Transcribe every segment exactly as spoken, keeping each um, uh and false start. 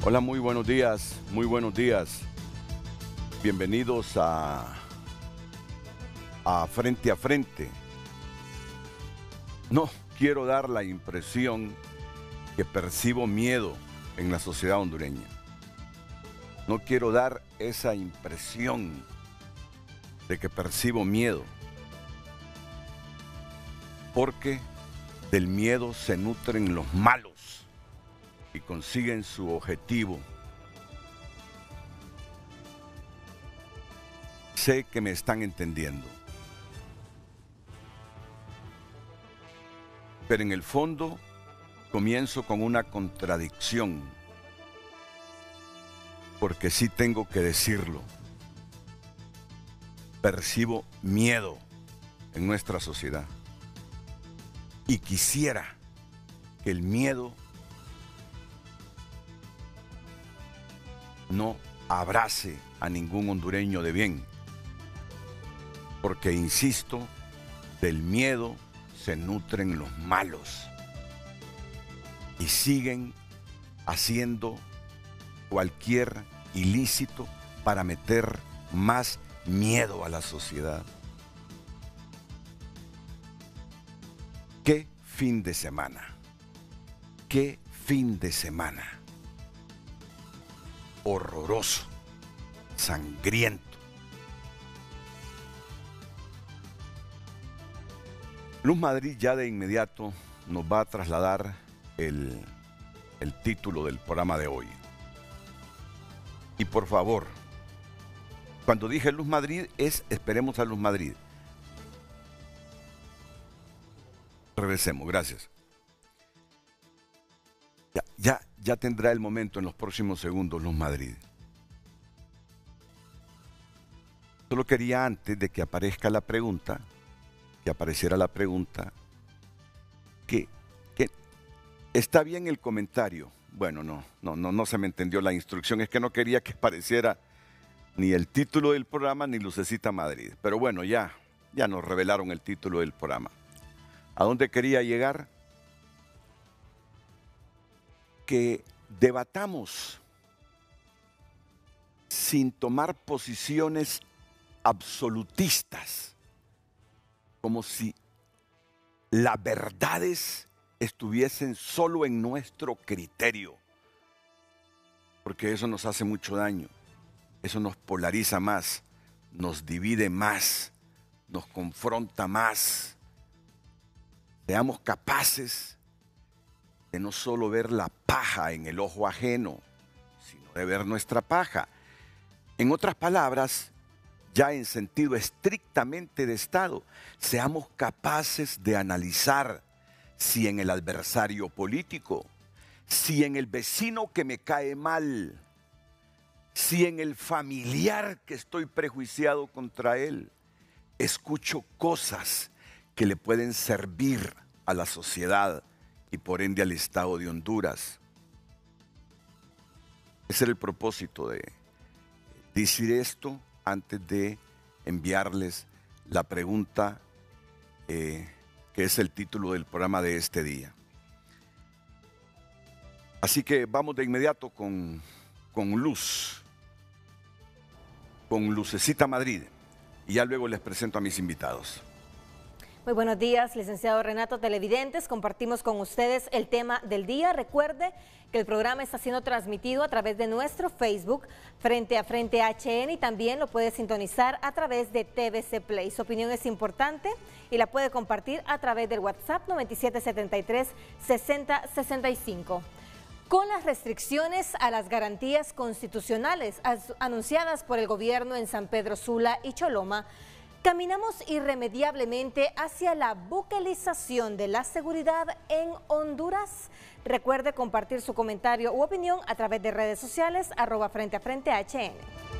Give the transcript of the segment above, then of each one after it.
Hola, muy buenos días, muy buenos días. Bienvenidos a, a Frente a Frente. No quiero dar la impresión que percibo miedo en la sociedad hondureña. No quiero dar esa impresión de que percibo miedo, porque del miedo se nutren los malos y consiguen su objetivo. Sé que me están entendiendo, pero en el fondo comienzo con una contradicción, porque sí tengo que decirlo. Percibo miedo en nuestra sociedad y quisiera que el miedo no abrace a ningún hondureño de bien, porque, insisto, del miedo se nutren los malos y siguen haciendo cualquier ilícito para meter más miedo a la sociedad. ¿Qué fin de semana? ¿Qué fin de semana? Horroroso, sangriento. Luz Madrid ya de inmediato nos va a trasladar el, el título del programa de hoy. Y por favor, cuando dije Luz Madrid es esperemos a Luz Madrid. Regresemos, gracias. Ya, ya, ya tendrá el momento en los próximos segundos Luz Madrid. Solo quería, antes de que aparezca la pregunta, que apareciera la pregunta, que, que está bien el comentario. Bueno, no, no, no, no se me entendió la instrucción, es que no quería que apareciera ni el título del programa ni Lucecita Madrid. Pero bueno, ya, ya nos revelaron el título del programa. ¿A dónde quería llegar? Que debatamos sin tomar posiciones absolutistas, como si las verdades estuviesen solo en nuestro criterio, porque eso nos hace mucho daño, eso nos polariza más, nos divide más, nos confronta más. Seamos capaces de no solo ver la paja en el ojo ajeno, sino de ver nuestra paja. En otras palabras, ya en sentido estrictamente de Estado, seamos capaces de analizar si en el adversario político, si en el vecino que me cae mal, si en el familiar que estoy prejuiciado contra él, escucho cosas que le pueden servir a la sociedad y por ende al Estado de Honduras. Ese era el propósito de decir esto antes de enviarles la pregunta eh, que es el título del programa de este día. Así que vamos de inmediato con, con Luz, con Lucecita Madrid, y ya luego les presento a mis invitados. Muy buenos días, licenciado Renato, televidentes. Compartimos con ustedes el tema del día. Recuerde que el programa está siendo transmitido a través de nuestro Facebook, Frente a Frente H N, y también lo puede sintonizar a través de T V C Play. Su opinión es importante y la puede compartir a través del WhatsApp noventa y siete setenta y tres sesenta sesenta y cinco. Con las restricciones a las garantías constitucionales anunciadas por el gobierno en San Pedro Sula y Choloma, caminamos irremediablemente hacia la buquelización de la seguridad en Honduras. Recuerde compartir su comentario u opinión a través de redes sociales, arroba Frente a Frente H N.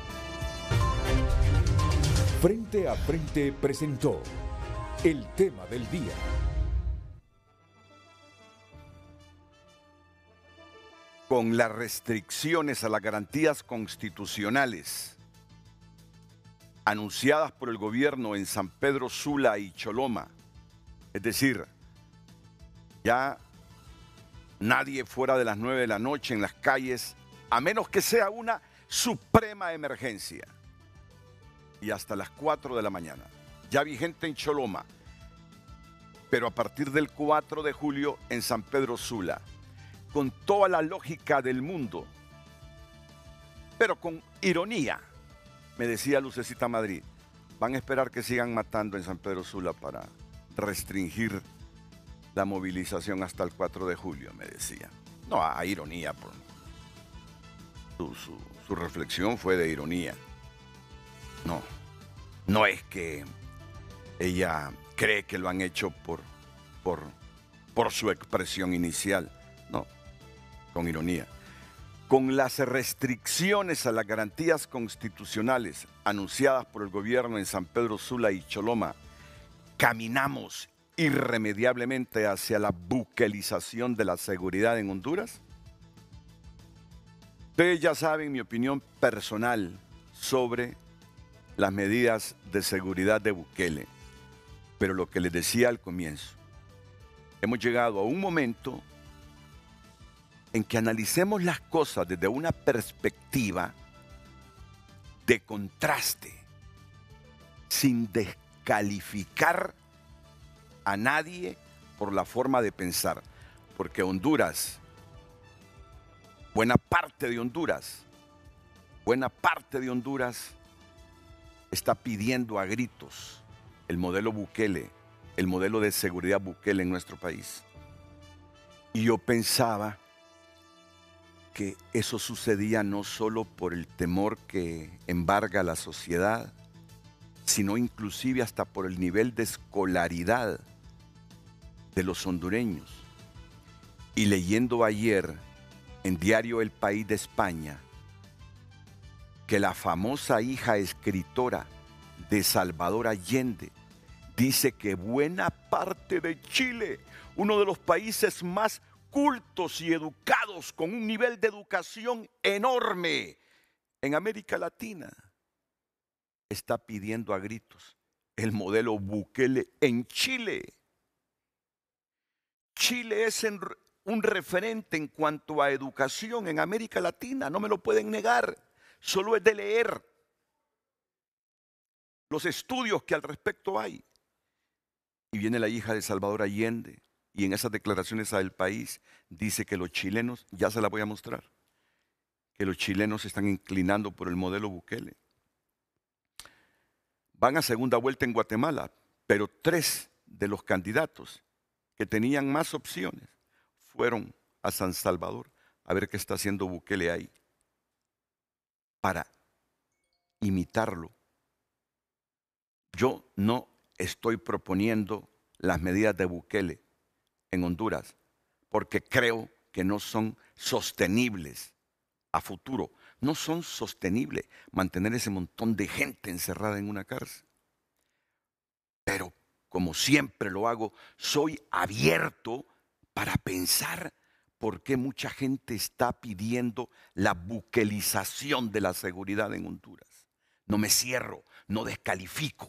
Frente a Frente presentó el tema del día. Con las restricciones a las garantías constitucionales anunciadas por el gobierno en San Pedro Sula y Choloma, es decir, ya nadie fuera de las nueve de la noche en las calles a menos que sea una suprema emergencia. Y hasta las cuatro de la mañana. Ya vigente en Choloma, pero a partir del cuatro de julio en San Pedro Sula, con toda la lógica del mundo, pero con ironía, me decía Lucecita Madrid, van a esperar que sigan matando en San Pedro Sula para restringir la movilización hasta el cuatro de julio, me decía. No, a ironía, por su, su, su reflexión fue de ironía. No, no es que ella cree que lo han hecho por, por, por su expresión inicial. No, con ironía. Con las restricciones a las garantías constitucionales anunciadas por el gobierno en San Pedro Sula y Choloma, caminamos irremediablemente hacia la buquelización de la seguridad en Honduras. Ustedes ya saben mi opinión personal sobre las medidas de seguridad de Bukele, pero lo que les decía al comienzo, hemos llegado a un momento en que analicemos las cosas desde una perspectiva de contraste, sin descalificar a nadie por la forma de pensar, porque Honduras, buena parte de Honduras, buena parte de Honduras está pidiendo a gritos el modelo Bukele, el modelo de seguridad Bukele en nuestro país. Y yo pensaba que eso sucedía no solo por el temor que embarga a la sociedad, sino inclusive hasta por el nivel de escolaridad de los hondureños. Y leyendo ayer en Diario El País de España que la famosa hija escritora de Salvador Allende dice que buena parte de Chile, uno de los países más cultos y educados, con un nivel de educación enorme en América Latina, está pidiendo a gritos el modelo Bukele en Chile. Chile es en, un referente en cuanto a educación en América Latina, no me lo pueden negar, solo es de leer los estudios que al respecto hay. Y viene la hija de Salvador Allende y en esas declaraciones a El País dice que los chilenos, ya se la voy a mostrar, que los chilenos se están inclinando por el modelo Bukele. Van a segunda vuelta en Guatemala, pero tres de los candidatos que tenían más opciones fueron a San Salvador a ver qué está haciendo Bukele ahí, para imitarlo. Yo no estoy proponiendo las medidas de Bukele en Honduras porque creo que no son sostenibles a futuro. No son sostenibles mantener ese montón de gente encerrada en una cárcel. Pero como siempre lo hago, soy abierto para pensar por qué mucha gente está pidiendo la bukelización de la seguridad en Honduras. No me cierro, no descalifico.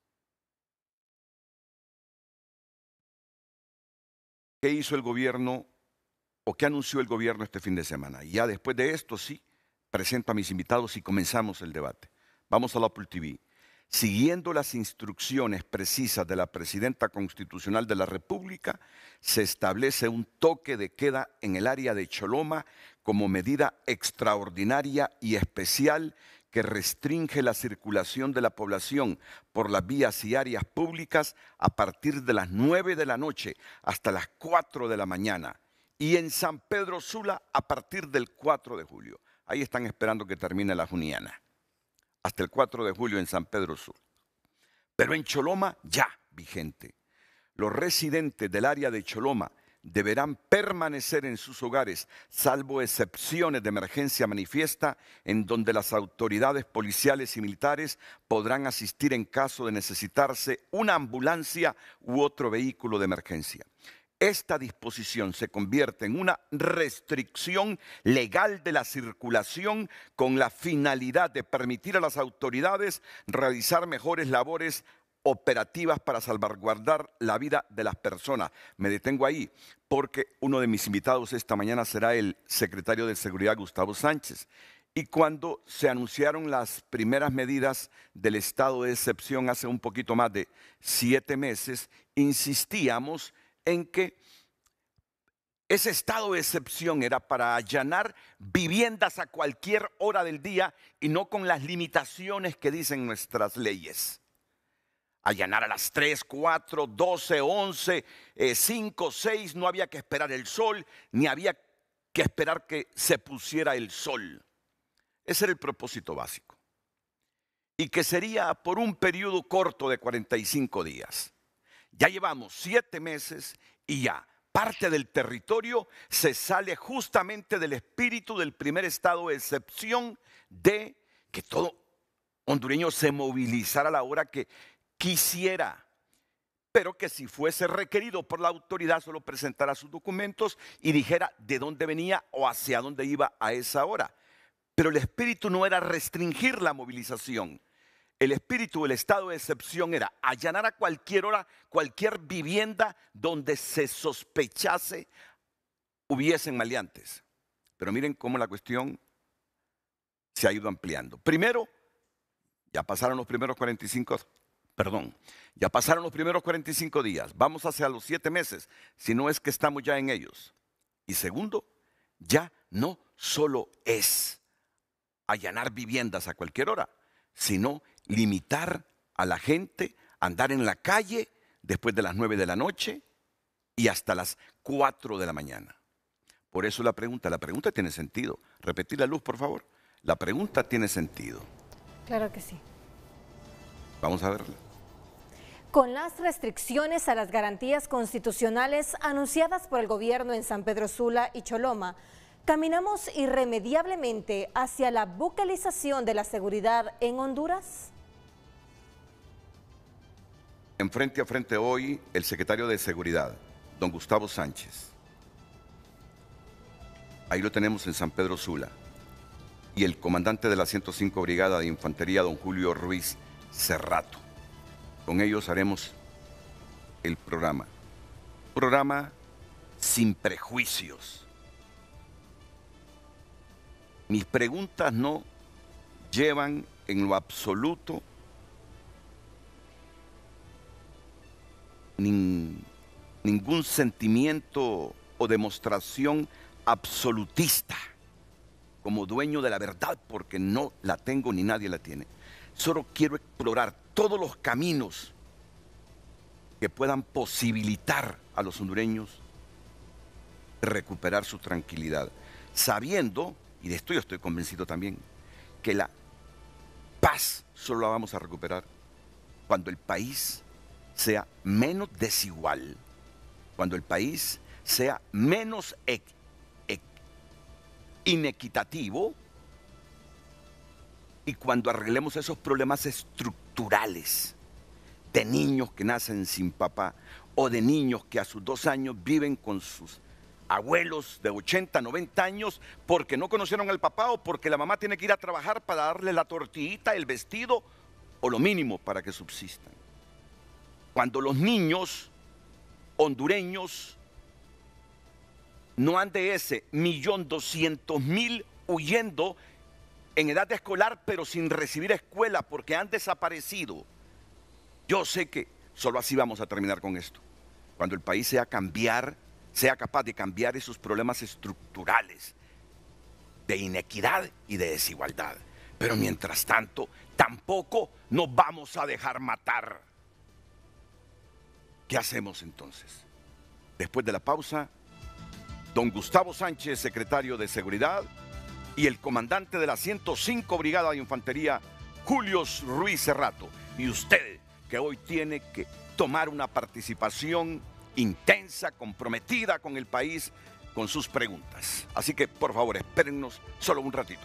¿Qué hizo el gobierno o qué anunció el gobierno este fin de semana? Y ya después de esto sí, presento a mis invitados y comenzamos el debate. Vamos a la Apple T V. Siguiendo las instrucciones precisas de la Presidenta Constitucional de la República, se establece un toque de queda en el área de Choloma como medida extraordinaria y especial que restringe la circulación de la población por las vías y áreas públicas a partir de las nueve de la noche hasta las cuatro de la mañana. Y en San Pedro Sula a partir del cuatro de julio. Ahí están esperando que termine la juniana. Hasta el cuatro de julio en San Pedro Sula. Pero en Choloma ya vigente. Los residentes del área de Choloma deberán permanecer en sus hogares, salvo excepciones de emergencia manifiesta, en donde las autoridades policiales y militares podrán asistir en caso de necesitarse una ambulancia u otro vehículo de emergencia. Esta disposición se convierte en una restricción legal de la circulación con la finalidad de permitir a las autoridades realizar mejores labores operativas para salvaguardar la vida de las personas. Me detengo ahí porque uno de mis invitados esta mañana será el secretario de Seguridad, Gustavo Sánchez. Y cuando se anunciaron las primeras medidas del estado de excepción hace un poquito más de siete meses, insistíamos en que ese estado de excepción era para allanar viviendas a cualquier hora del día y no con las limitaciones que dicen nuestras leyes. Allanar a las tres, cuatro, doce, once, cinco, seis, no había que esperar el sol, ni había que esperar que se pusiera el sol. Ese era el propósito básico. Y que sería por un periodo corto de cuarenta y cinco días. Ya llevamos siete meses y ya parte del territorio se sale justamente del espíritu del primer estado de excepción, de que todo hondureño se movilizara a la hora que quisiera, pero que si fuese requerido por la autoridad solo presentara sus documentos y dijera de dónde venía o hacia dónde iba a esa hora. Pero el espíritu no era restringir la movilización. El espíritu del estado de excepción era allanar a cualquier hora, cualquier vivienda donde se sospechase hubiesen maleantes. Pero miren cómo la cuestión se ha ido ampliando. Primero, ya pasaron los primeros cuarenta y cinco, perdón, ya pasaron los primeros cuarenta y cinco días. Vamos hacia los siete meses, si no es que estamos ya en ellos. Y segundo, ya no solo es allanar viviendas a cualquier hora, sino limitar a la gente a andar en la calle después de las nueve de la noche y hasta las cuatro de la mañana. Por eso la pregunta, la pregunta tiene sentido. Repetir la luz, por favor. La pregunta tiene sentido. Claro que sí. Vamos a verla. Con las restricciones a las garantías constitucionales anunciadas por el gobierno en San Pedro Sula y Choloma, ¿caminamos irremediablemente hacia la bucalización de la seguridad en Honduras? En Frente a Frente hoy, el secretario de Seguridad, don Gustavo Sánchez. Ahí lo tenemos en San Pedro Sula. Y el comandante de la ciento cinco Brigada de Infantería, don Julio Ruiz Cerrato. Con ellos haremos el programa. Programa sin prejuicios. Mis preguntas no llevan en lo absoluto nin, ningún sentimiento o demostración absolutista como dueño de la verdad, porque no la tengo ni nadie la tiene. Solo quiero explorar todos los caminos que puedan posibilitar a los hondureños recuperar su tranquilidad, sabiendo, y de esto yo estoy convencido también, que la paz solo la vamos a recuperar cuando el país sea menos desigual, cuando el país sea menos e e inequitativo y cuando arreglemos esos problemas estructurales de niños que nacen sin papá o de niños que a sus dos años viven con sus abuelos de ochenta, noventa años porque no conocieron al papá o porque la mamá tiene que ir a trabajar para darle la tortillita, el vestido o lo mínimo para que subsistan. Cuando los niños hondureños no han de ese millón doscientos mil huyendo en edad escolar pero sin recibir escuela porque han desaparecido. Yo sé que solo así vamos a terminar con esto. Cuando el país sea cambiar sea capaz de cambiar esos problemas estructurales de inequidad y de desigualdad. Pero mientras tanto, tampoco nos vamos a dejar matar. ¿Qué hacemos entonces? Después de la pausa, don Gustavo Sánchez, secretario de Seguridad, y el comandante de la ciento cinco Brigada de Infantería, Julio Ruiz Cerrato. Y usted, que hoy tiene que tomar una participación intensa, comprometida con el país, con sus preguntas. Así que, por favor, espérennos solo un ratito.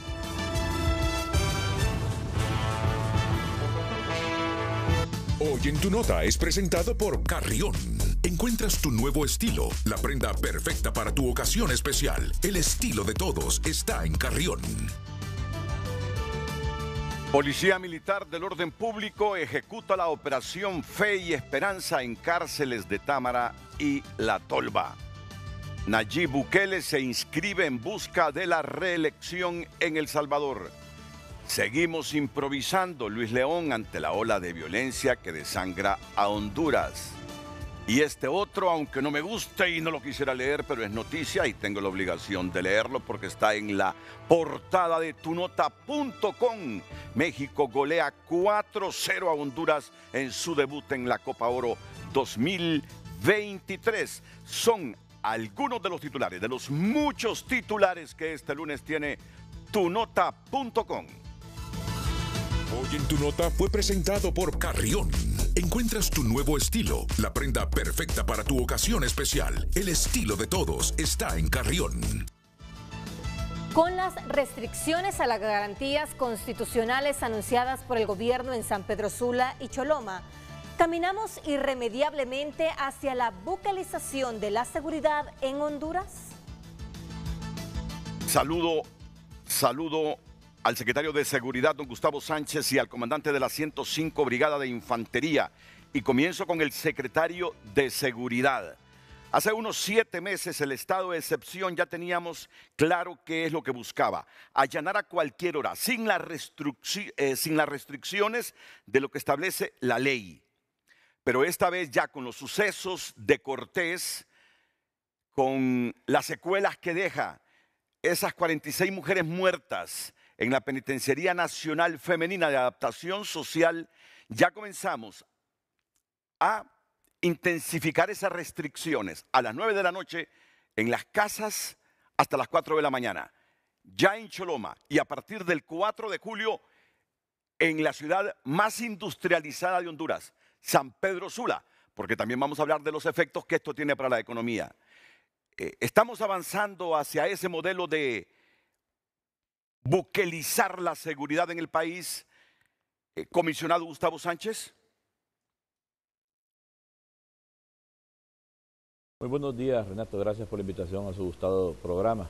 Hoy en Tu Nota es presentado por Carrión. Encuentras tu nuevo estilo, la prenda perfecta para tu ocasión especial. El estilo de todos está en Carrión. Policía Militar del Orden Público ejecuta la operación Fe y Esperanza en cárceles de Támara y La Tolva. Nayib Bukele se inscribe en busca de la reelección en El Salvador. Seguimos improvisando, Luis León, ante la ola de violencia que desangra a Honduras. Y este otro, aunque no me guste y no lo quisiera leer, pero es noticia y tengo la obligación de leerlo porque está en la portada de tu nota punto com. México golea cuatro cero a Honduras en su debut en la Copa Oro dos mil veintitrés. Son algunos de los titulares, de los muchos titulares que este lunes tiene tu nota punto com. Hoy en Tu Nota fue presentado por Carrión. Encuentras tu nuevo estilo, la prenda perfecta para tu ocasión especial. El estilo de todos está en Carrión. Con las restricciones a las garantías constitucionales anunciadas por el gobierno en San Pedro Sula y Choloma, ¿caminamos irremediablemente hacia la bucalización de la seguridad en Honduras? Saludo, saludo al secretario de Seguridad, don Gustavo Sánchez, y al comandante de la ciento cinco Brigada de Infantería. Y comienzo con el secretario de Seguridad. Hace unos siete meses el estado de excepción ya teníamos claro qué es lo que buscaba: allanar a cualquier hora, sin, la eh, sin las restricciones de lo que establece la ley. Pero esta vez ya con los sucesos de Cortés, con las secuelas que deja esas cuarenta y seis mujeres muertas en la Penitenciaría Nacional Femenina de Adaptación Social, ya comenzamos a intensificar esas restricciones a las nueve de la noche en las casas hasta las cuatro de la mañana. Ya en Choloma y a partir del cuatro de julio en la ciudad más industrializada de Honduras, San Pedro Sula, porque también vamos a hablar de los efectos que esto tiene para la economía. Eh, estamos avanzando hacia ese modelo de buquelizar la seguridad en el país. Eh, comisionado Gustavo Sánchez. Muy buenos días, Renato. Gracias por la invitación a su gustado programa.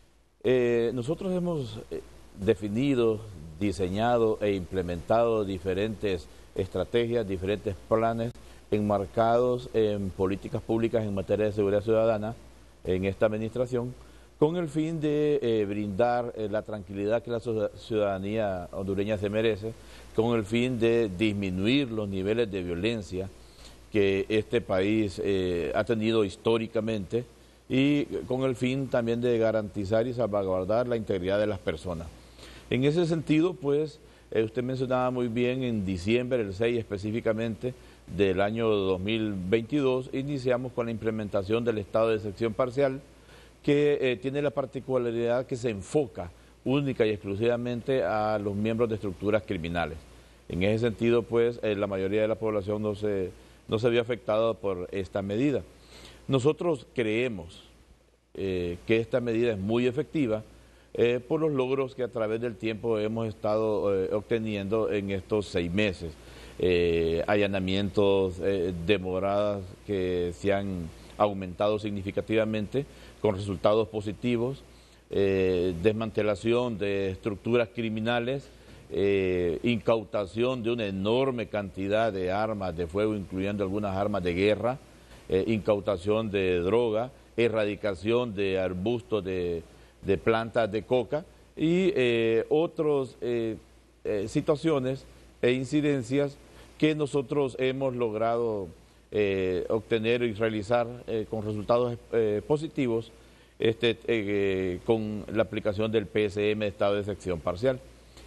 Eh, nosotros hemos eh, definido, diseñado e implementado diferentes estrategias, diferentes planes enmarcados en políticas públicas en materia de seguridad ciudadana en esta administración, con el fin de eh, brindar eh, la tranquilidad que la ciudadanía hondureña se merece, con el fin de disminuir los niveles de violencia que este país eh, ha tenido históricamente y con el fin también de garantizar y salvaguardar la integridad de las personas. En ese sentido, pues, eh, usted mencionaba muy bien, en diciembre, el seis específicamente, del año dos mil veintidós, iniciamos con la implementación del estado de excepción parcial, que eh, tiene la particularidad que se enfoca única y exclusivamente a los miembros de estructuras criminales. En ese sentido, pues, eh, la mayoría de la población no se, no se vio afectada por esta medida. Nosotros creemos eh, que esta medida es muy efectiva eh, por los logros que a través del tiempo hemos estado eh, obteniendo en estos seis meses. Eh, allanamientos, eh, demoradas que se han aumentado significativamente con resultados positivos, eh, desmantelación de estructuras criminales, eh, incautación de una enorme cantidad de armas de fuego, incluyendo algunas armas de guerra, eh, incautación de droga, erradicación de arbustos de, de plantas de coca y eh, otras eh, eh, situaciones e incidencias que nosotros hemos logrado eh, obtener y realizar eh, con resultados eh, positivos este, eh, con la aplicación del P S M, estado de excepción parcial.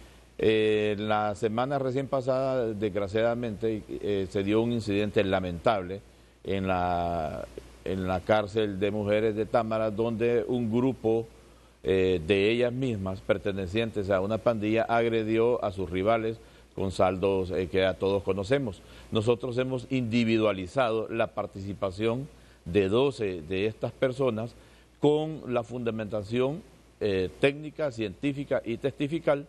Eh, la semana recién pasada, desgraciadamente, eh, se dio un incidente lamentable en la, en la cárcel de mujeres de Támara, donde un grupo eh, de ellas mismas, pertenecientes a una pandilla, agredió a sus rivales con saldos eh, que a todos conocemos. Nosotros hemos individualizado la participación de doce de estas personas con la fundamentación eh, técnica, científica y testifical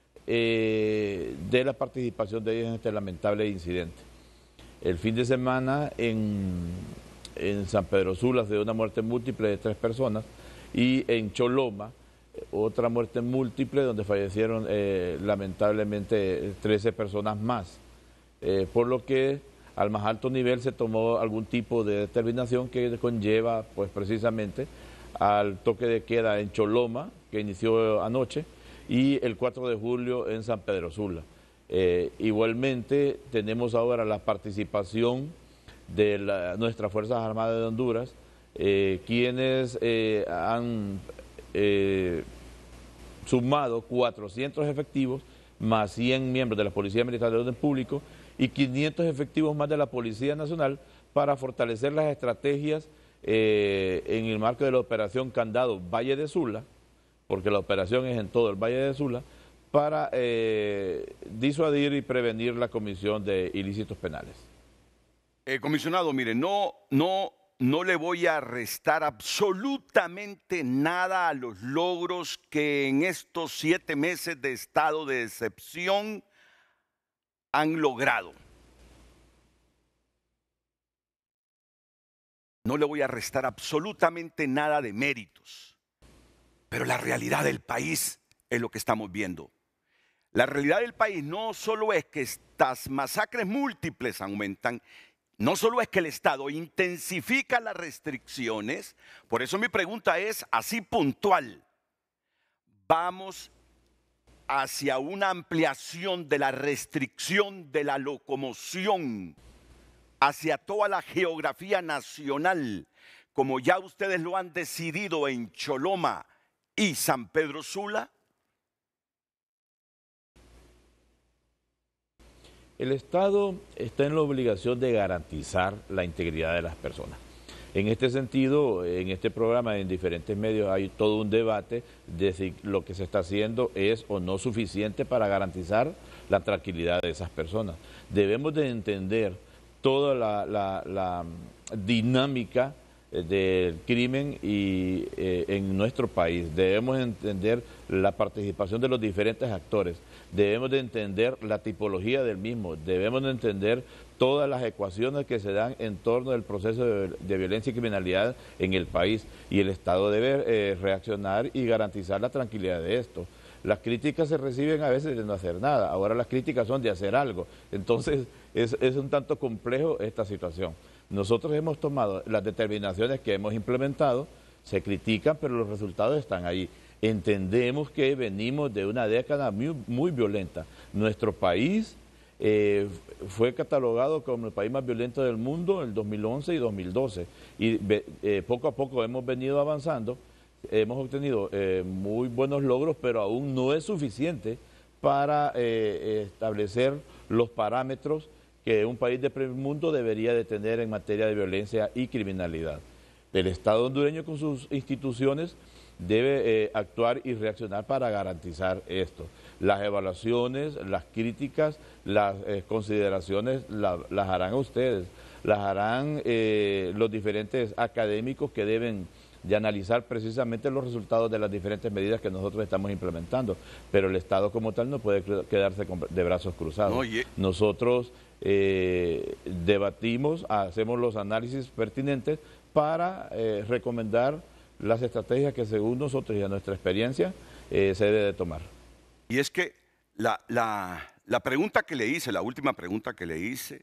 eh, de la participación de ellos en este lamentable incidente. El fin de semana en, en San Pedro Sula se dio una muerte múltiple de tres personas y en Choloma otra muerte múltiple donde fallecieron eh, lamentablemente trece personas más, eh, por lo que al más alto nivel se tomó algún tipo de determinación que conlleva pues precisamente al toque de queda en Choloma, que inició anoche, y el cuatro de julio en San Pedro Sula. Eh, igualmente tenemos ahora la participación de la, nuestras Fuerzas Armadas de Honduras, eh, quienes eh, han eh, sumado cuatrocientos efectivos más cien miembros de la Policía Militar de Orden Público y quinientos efectivos más de la Policía Nacional para fortalecer las estrategias eh, en el marco de la operación Candado Valle de Sula, porque la operación es en todo el Valle de Sula, para eh, disuadir y prevenir la comisión de ilícitos penales. Eh, comisionado, mire, no, no, no le voy a restar absolutamente nada a los logros que en estos siete meses de estado de excepción han logrado. No le voy a restar absolutamente nada de méritos, pero la realidad del país es lo que estamos viendo. La realidad del país no solo es que estas masacres múltiples aumentan, no solo es que el Estado intensifica las restricciones, por eso mi pregunta es así puntual. Vamos hacia una ampliación de la restricción de la locomoción hacia toda la geografía nacional, como ya ustedes lo han decidido en Choloma y San Pedro Sula. El Estado está en la obligación de garantizar la integridad de las personas. En este sentido, en este programa, en diferentes medios, hay todo un debate de si lo que se está haciendo es o no suficiente para garantizar la tranquilidad de esas personas. Debemos de entender toda la, la, la dinámica del crimen y, eh, en nuestro país. Debemos entender la participación de los diferentes actores, debemos de entender la tipología del mismo, debemos de entender todas las ecuaciones que se dan en torno del proceso de, de violencia y criminalidad en el país, y el Estado debe eh, reaccionar y garantizar la tranquilidad de esto. Las críticas se reciben a veces de no hacer nada, ahora las críticas son de hacer algo, entonces es, es un tanto complejo esta situación. Nosotros hemos tomado las determinaciones que hemos implementado, se critican, pero los resultados están ahí. Entendemos que venimos de una década muy, muy violenta. Nuestro país eh, fue catalogado como el país más violento del mundo en el dos mil once y dos mil doce. Y eh, poco a poco hemos venido avanzando, hemos obtenido eh, muy buenos logros, pero aún no es suficiente para eh, establecer los parámetros que un país de primer mundo debería de tener en materia de violencia y criminalidad. El Estado hondureño con sus instituciones debe eh, actuar y reaccionar para garantizar esto. Las evaluaciones, las críticas, las eh, consideraciones la, las harán ustedes, las harán eh, los diferentes académicos que deben de analizar precisamente los resultados de las diferentes medidas que nosotros estamos implementando. Pero el Estado como tal no puede quedarse de brazos cruzados. Oye. Nosotros eh, debatimos, hacemos los análisis pertinentes para eh, recomendar las estrategias que según nosotros y a nuestra experiencia eh, se debe de tomar. Y es que la, la, la pregunta que le hice, la última pregunta que le hice,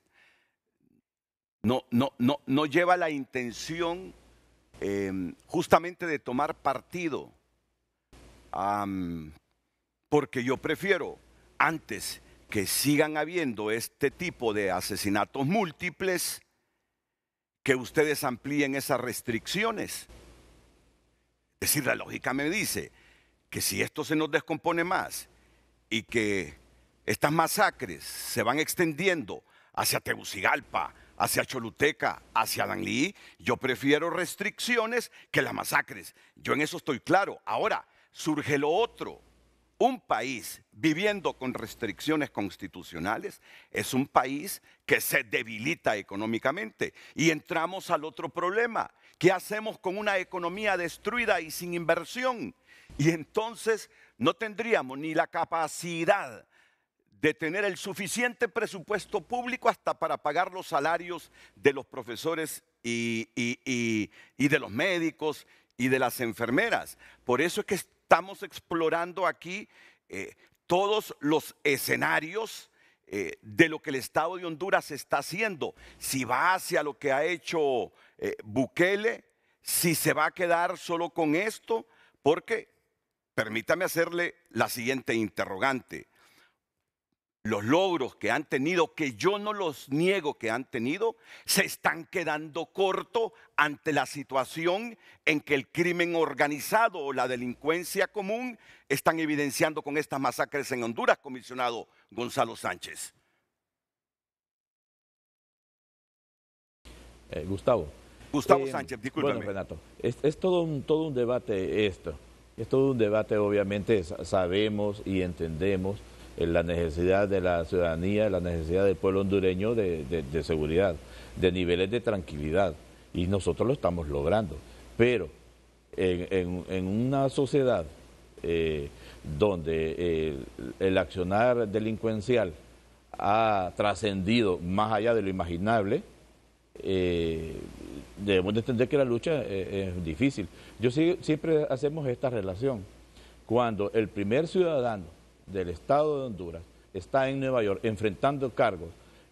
no, no, no, no lleva la intención eh, justamente de tomar partido, um, porque yo prefiero antes que sigan habiendo este tipo de asesinatos múltiples, que ustedes amplíen esas restricciones. Es decir, la lógica me dice que si esto se nos descompone más y que estas masacres se van extendiendo hacia Tegucigalpa, hacia Choluteca, hacia Danlí, yo prefiero restricciones que las masacres. Yo en eso estoy claro. Ahora, surge lo otro. Un país viviendo con restricciones constitucionales es un país que se debilita económicamente. Y entramos al otro problema. ¿Qué hacemos con una economía destruida y sin inversión? Y entonces no tendríamos ni la capacidad de tener el suficiente presupuesto público hasta para pagar los salarios de los profesores y, y, y, y de los médicos y de las enfermeras. Por eso es que estamos explorando aquí eh, todos los escenarios eh, de lo que el Estado de Honduras está haciendo. Si va hacia lo que ha hecho eh, Bukele, si se va a quedar solo con esto, porque permítame hacerle la siguiente interrogante. Los logros que han tenido, que yo no los niego que han tenido, se están quedando cortos ante la situación en que el crimen organizado o la delincuencia común están evidenciando con estas masacres en Honduras, comisionado Gonzalo Sánchez. Eh, Gustavo. Gustavo eh, Sánchez, discúlpeme. Bueno, Renato, es, es todo, un, todo un debate esto. Es todo un debate, obviamente, sabemos y entendemos la necesidad de la ciudadanía, la necesidad del pueblo hondureño de, de, de seguridad, de niveles de tranquilidad, y nosotros lo estamos logrando. Pero en, en, en una sociedad eh, donde eh, el accionar delincuencial ha trascendido más allá de lo imaginable, eh, debemos de entender que la lucha eh, es difícil. Yo sí, siempre hacemos esta relación. Cuando el primer ciudadano del Estado de Honduras está en Nueva York enfrentando cargos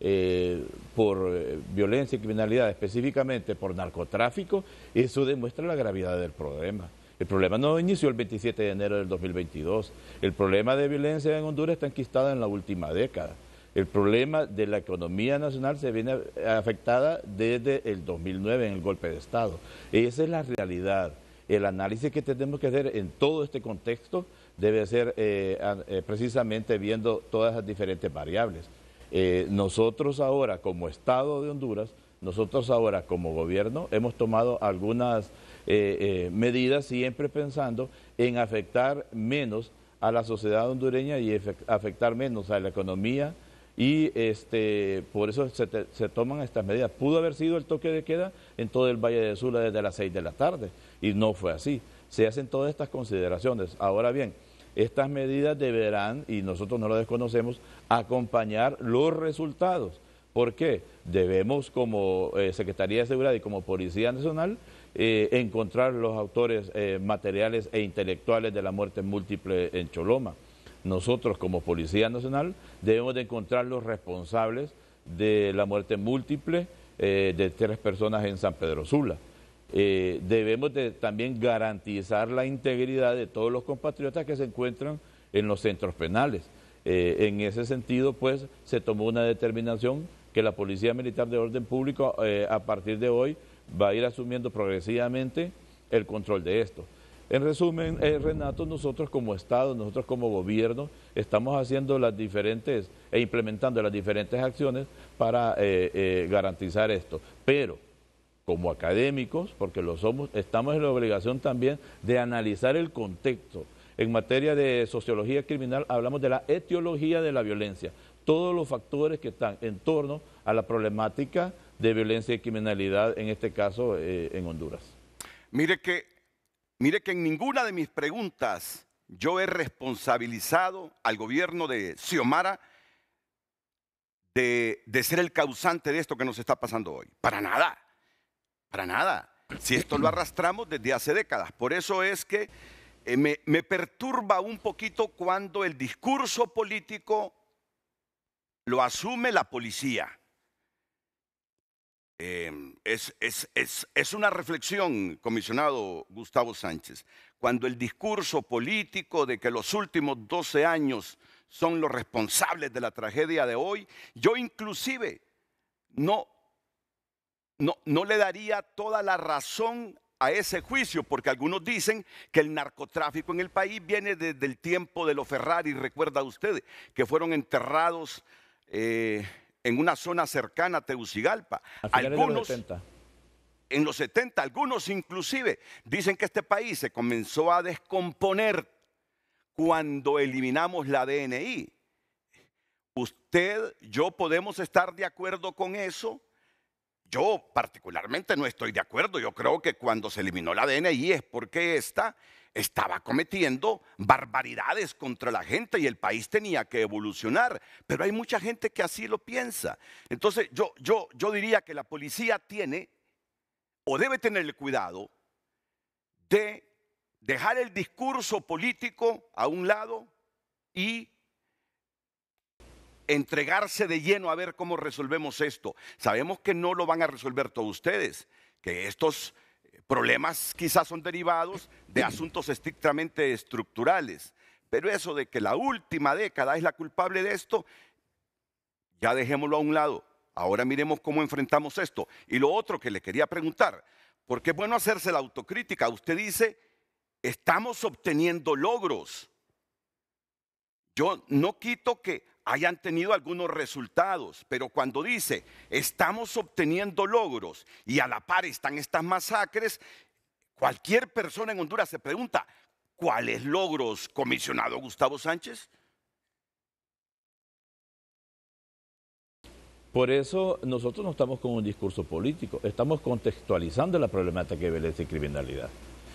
eh, por eh, violencia y criminalidad, específicamente por narcotráfico, eso demuestra la gravedad del problema. El problema no inició el veintisiete de enero del dos mil veintidós. El problema de violencia en Honduras está enquistado en la última década. El problema de la economía nacional se viene afectada desde el dos mil nueve en el golpe de Estado. Esa es la realidad. El análisis que tenemos que hacer en todo este contexto debe ser eh, eh, precisamente viendo todas las diferentes variables. Eh, nosotros ahora, como Estado de Honduras, nosotros ahora como gobierno hemos tomado algunas eh, eh, medidas siempre pensando en afectar menos a la sociedad hondureña y afectar menos a la economía, y este, por eso se, te, se toman estas medidas. Pudo haber sido el toque de queda en todo el Valle de Sula desde las seis de la tarde, y no fue así. Se hacen todas estas consideraciones. Ahora bien, estas medidas deberán, y nosotros no lo desconocemos, acompañar los resultados. ¿Por qué? Debemos, como eh, Secretaría de Seguridad y como Policía Nacional, eh, encontrar los autores eh, materiales e intelectuales de la muerte múltiple en Choloma. Nosotros, como Policía Nacional, debemos de encontrar los responsables de la muerte múltiple eh, de tres personas en San Pedro Sula. Eh, debemos de también garantizar la integridad de todos los compatriotas que se encuentran en los centros penales. Eh, en ese sentido, pues, se tomó una determinación que la Policía Militar de Orden Público, eh, a partir de hoy, va a ir asumiendo progresivamente el control de esto. En resumen, eh, Renato, nosotros como Estado, nosotros como gobierno, estamos haciendo las diferentes e implementando las diferentes acciones para eh, eh, garantizar esto. Pero, como académicos, porque lo somos, estamos en la obligación también de analizar el contexto. En materia de sociología criminal hablamos de la etiología de la violencia, todos los factores que están en torno a la problemática de violencia y criminalidad, en este caso eh, en Honduras. Mire que, mire que en ninguna de mis preguntas yo he responsabilizado al gobierno de Xiomara de, de ser el causante de esto que nos está pasando hoy. Para nada. Para nada, si esto lo arrastramos desde hace décadas. Por eso es que eh, me, me perturba un poquito cuando el discurso político lo asume la policía. Eh, es, es, es, es una reflexión, comisionado Gustavo Sánchez, cuando el discurso político de que los últimos doce años son los responsables de la tragedia de hoy, yo inclusive no... No, no le daría toda la razón a ese juicio, porque algunos dicen que el narcotráfico en el país viene desde el tiempo de los Ferrari. Recuerda usted que fueron enterrados eh, en una zona cercana a Tegucigalpa. A finales algunos, de los setenta. En los setenta, algunos inclusive dicen que este país se comenzó a descomponer cuando eliminamos la D N I. Usted, yo podemos estar de acuerdo con eso. Yo particularmente no estoy de acuerdo. Yo creo que cuando se eliminó la D N I es porque ésta estaba cometiendo barbaridades contra la gente y el país tenía que evolucionar. Pero hay mucha gente que así lo piensa. Entonces yo, yo, yo diría que la policía tiene o debe tener el cuidado de dejar el discurso político a un lado y entregarse de lleno a ver cómo resolvemos esto. Sabemos que no lo van a resolver todos ustedes, que estos problemas quizás son derivados de asuntos estrictamente estructurales, pero eso de que la última década es la culpable de esto, ya dejémoslo a un lado. Ahora miremos cómo enfrentamos esto. Y lo otro que le quería preguntar, porque es bueno hacerse la autocrítica. Usted dice, estamos obteniendo logros. Yo no quito que hayan tenido algunos resultados, pero cuando dice, estamos obteniendo logros y a la par están estas masacres, cualquier persona en Honduras se pregunta, ¿cuáles logros, comisionado Gustavo Sánchez? Por eso nosotros no estamos con un discurso político, estamos contextualizando la problemática de violencia y criminalidad.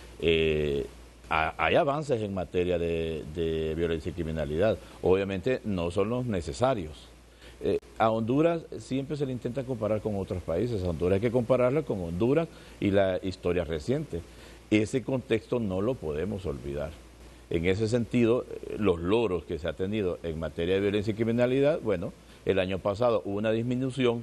Eh, hay avances en materia de, de violencia y criminalidad, obviamente no son los necesarios. Eh, a Honduras siempre se le intenta comparar con otros países, a Honduras hay que compararla con Honduras y la historia reciente. Ese contexto no lo podemos olvidar. En ese sentido, los logros que se ha tenido en materia de violencia y criminalidad, bueno, el año pasado hubo una disminución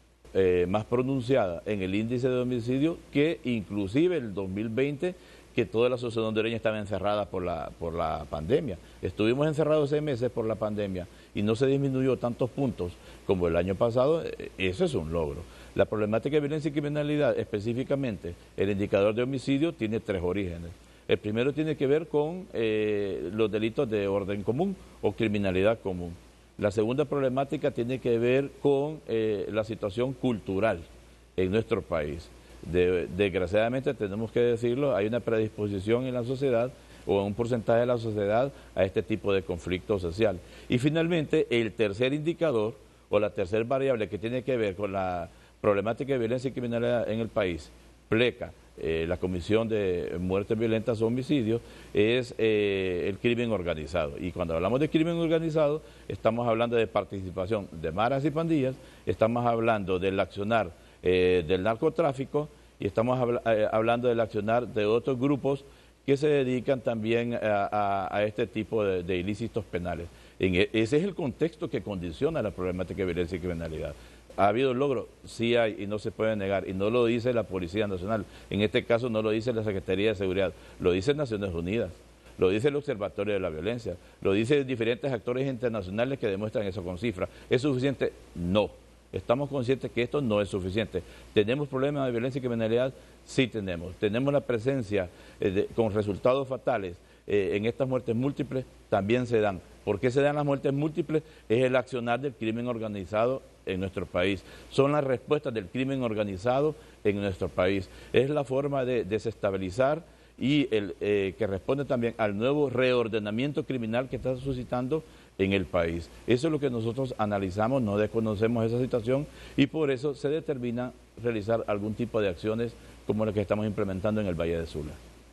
eh, más pronunciada en el índice de homicidio que inclusive el dos mil veinte, que toda la sociedad hondureña estaba encerrada por la, por la pandemia. Estuvimos encerrados seis meses por la pandemia y no se disminuyó tantos puntos como el año pasado. Eso es un logro. La problemática de violencia y criminalidad, específicamente el indicador de homicidio, tiene tres orígenes. El primero tiene que ver con eh, los delitos de orden común o criminalidad común. La segunda problemática tiene que ver con eh, la situación cultural en nuestro país. De, desgraciadamente tenemos que decirlo, hay una predisposición en la sociedad o en un porcentaje de la sociedad a este tipo de conflicto social. Y finalmente, el tercer indicador o la tercera variable que tiene que ver con la problemática de violencia y criminalidad en el país, PLECA, eh, la Comisión de Muertes Violentas o Homicidios, es eh, el crimen organizado. Y cuando hablamos de crimen organizado, estamos hablando de participación de maras y pandillas, estamos hablando del accionar Eh, del narcotráfico y estamos habl eh, hablando del accionar de otros grupos que se dedican también a, a, a este tipo de, de ilícitos penales. En e ese es el contexto que condiciona la problemática de violencia y criminalidad. ¿Ha habido logros? Sí hay y no se puede negar, y no lo dice la Policía Nacional, en este caso no lo dice la Secretaría de Seguridad, lo dice Naciones Unidas, lo dice el Observatorio de la Violencia, lo dicen diferentes actores internacionales que demuestran eso con cifras. ¿Es suficiente? No. Estamos conscientes que esto no es suficiente. ¿Tenemos problemas de violencia y criminalidad? Sí tenemos. ¿Tenemos la presencia eh, de, con resultados fatales eh, en estas muertes múltiples? También se dan. ¿Por qué se dan las muertes múltiples? Es el accionar del crimen organizado en nuestro país. Son las respuestas del crimen organizado en nuestro país. Es la forma de desestabilizar y el, eh, que responde también al nuevo reordenamiento criminal que está suscitando en el país. Eso es lo que nosotros analizamos, no desconocemos esa situación y por eso se determina realizar algún tipo de acciones como las que estamos implementando en el Valle de Sula.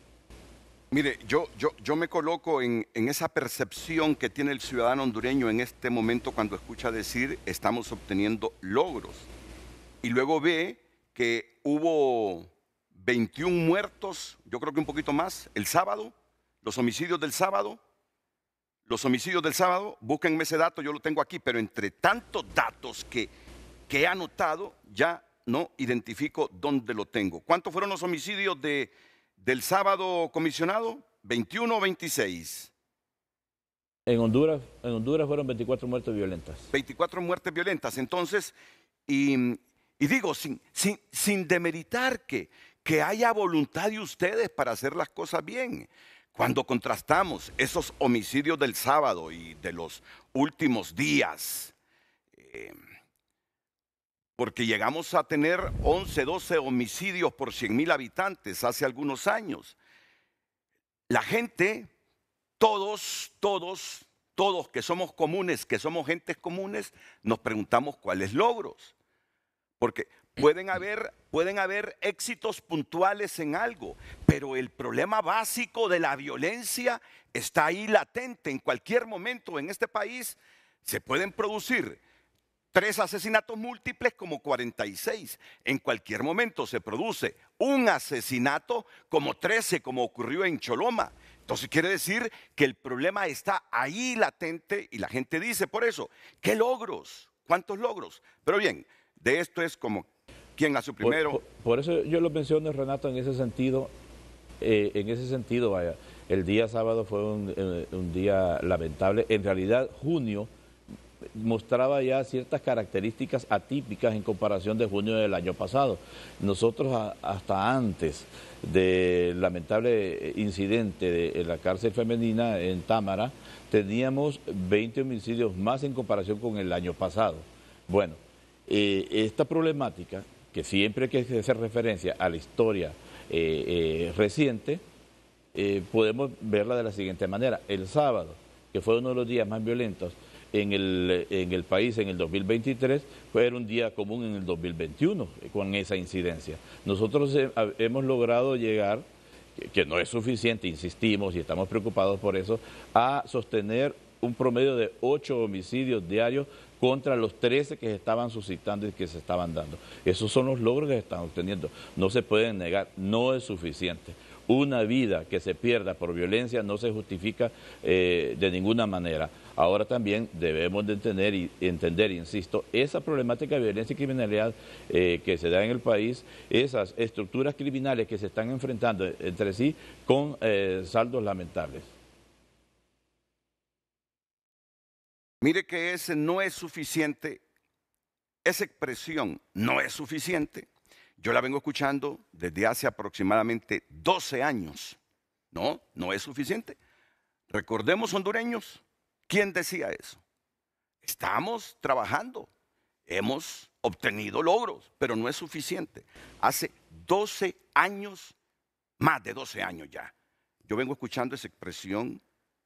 Mire, yo, yo, yo me coloco en, en esa percepción que tiene el ciudadano hondureño en este momento cuando escucha decir estamos obteniendo logros y luego ve que hubo veintiún muertos, yo creo que un poquito más, el sábado, los homicidios del sábado, Los homicidios del sábado, búsquenme ese dato, yo lo tengo aquí, pero entre tantos datos que, que he anotado, ya no identifico dónde lo tengo. ¿Cuántos fueron los homicidios de, del sábado, comisionado? ¿veintiuno o veintiséis? En Honduras, en Honduras fueron veinticuatro muertes violentas. veinticuatro muertes violentas, entonces, y, y digo, sin, sin, sin demeritar que, que haya voluntad de ustedes para hacer las cosas bien. Cuando contrastamos esos homicidios del sábado y de los últimos días, eh, porque llegamos a tener once, doce homicidios por cien mil habitantes hace algunos años, la gente, todos, todos, todos que somos comunes, que somos gentes comunes, nos preguntamos cuáles logros, porque Pueden haber, pueden haber éxitos puntuales en algo, pero el problema básico de la violencia está ahí latente. En cualquier momento en este país se pueden producir tres asesinatos múltiples como cuarenta y seis. En cualquier momento se produce un asesinato como trece, como ocurrió en Choloma. Entonces quiere decir que el problema está ahí latente y la gente dice por eso, ¿qué logros? ¿Cuántos logros? Pero bien, de esto es como, ¿quién nació primero? Por, por, por eso yo lo menciono, Renato, en ese sentido, eh, en ese sentido, vaya, el día sábado fue un, eh, un día lamentable. En realidad, junio mostraba ya ciertas características atípicas en comparación de junio del año pasado. Nosotros a, hasta antes del lamentable incidente de, en la cárcel femenina en Támara, teníamos veinte homicidios más en comparación con el año pasado. Bueno, eh, esta problemática, que siempre hay que hacer referencia a la historia eh, eh, reciente, eh, podemos verla de la siguiente manera. El sábado, que fue uno de los días más violentos en el, en el país en el dos mil veintitrés, fue un día común en el dos mil veintiuno con esa incidencia. Nosotros he, hemos logrado llegar, que, que no es suficiente, insistimos y estamos preocupados por eso, a sostener un promedio de ocho homicidios diarios contra los trece que se estaban suscitando y que se estaban dando. Esos son los logros que se están obteniendo. No se pueden negar, no es suficiente. Una vida que se pierda por violencia no se justifica eh, de ninguna manera. Ahora también debemos de entender, y, entender, insisto, esa problemática de violencia y criminalidad eh, que se da en el país, esas estructuras criminales que se están enfrentando entre sí con eh, saldos lamentables. Mire que ese no es suficiente, esa expresión no es suficiente. Yo la vengo escuchando desde hace aproximadamente doce años. No, no es suficiente. Recordemos, hondureños, ¿quién decía eso? Estamos trabajando, hemos obtenido logros, pero no es suficiente. Hace doce años, más de doce años ya, yo vengo escuchando esa expresión,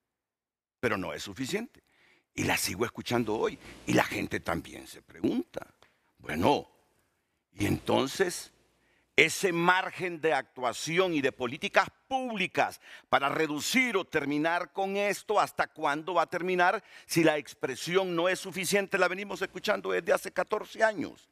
pero no es suficiente. Y la sigo escuchando hoy. Y la gente también se pregunta, bueno, y entonces, ese margen de actuación y de políticas públicas para reducir o terminar con esto, ¿hasta cuándo va a terminar si la expresión no es suficiente? La venimos escuchando desde hace catorce años.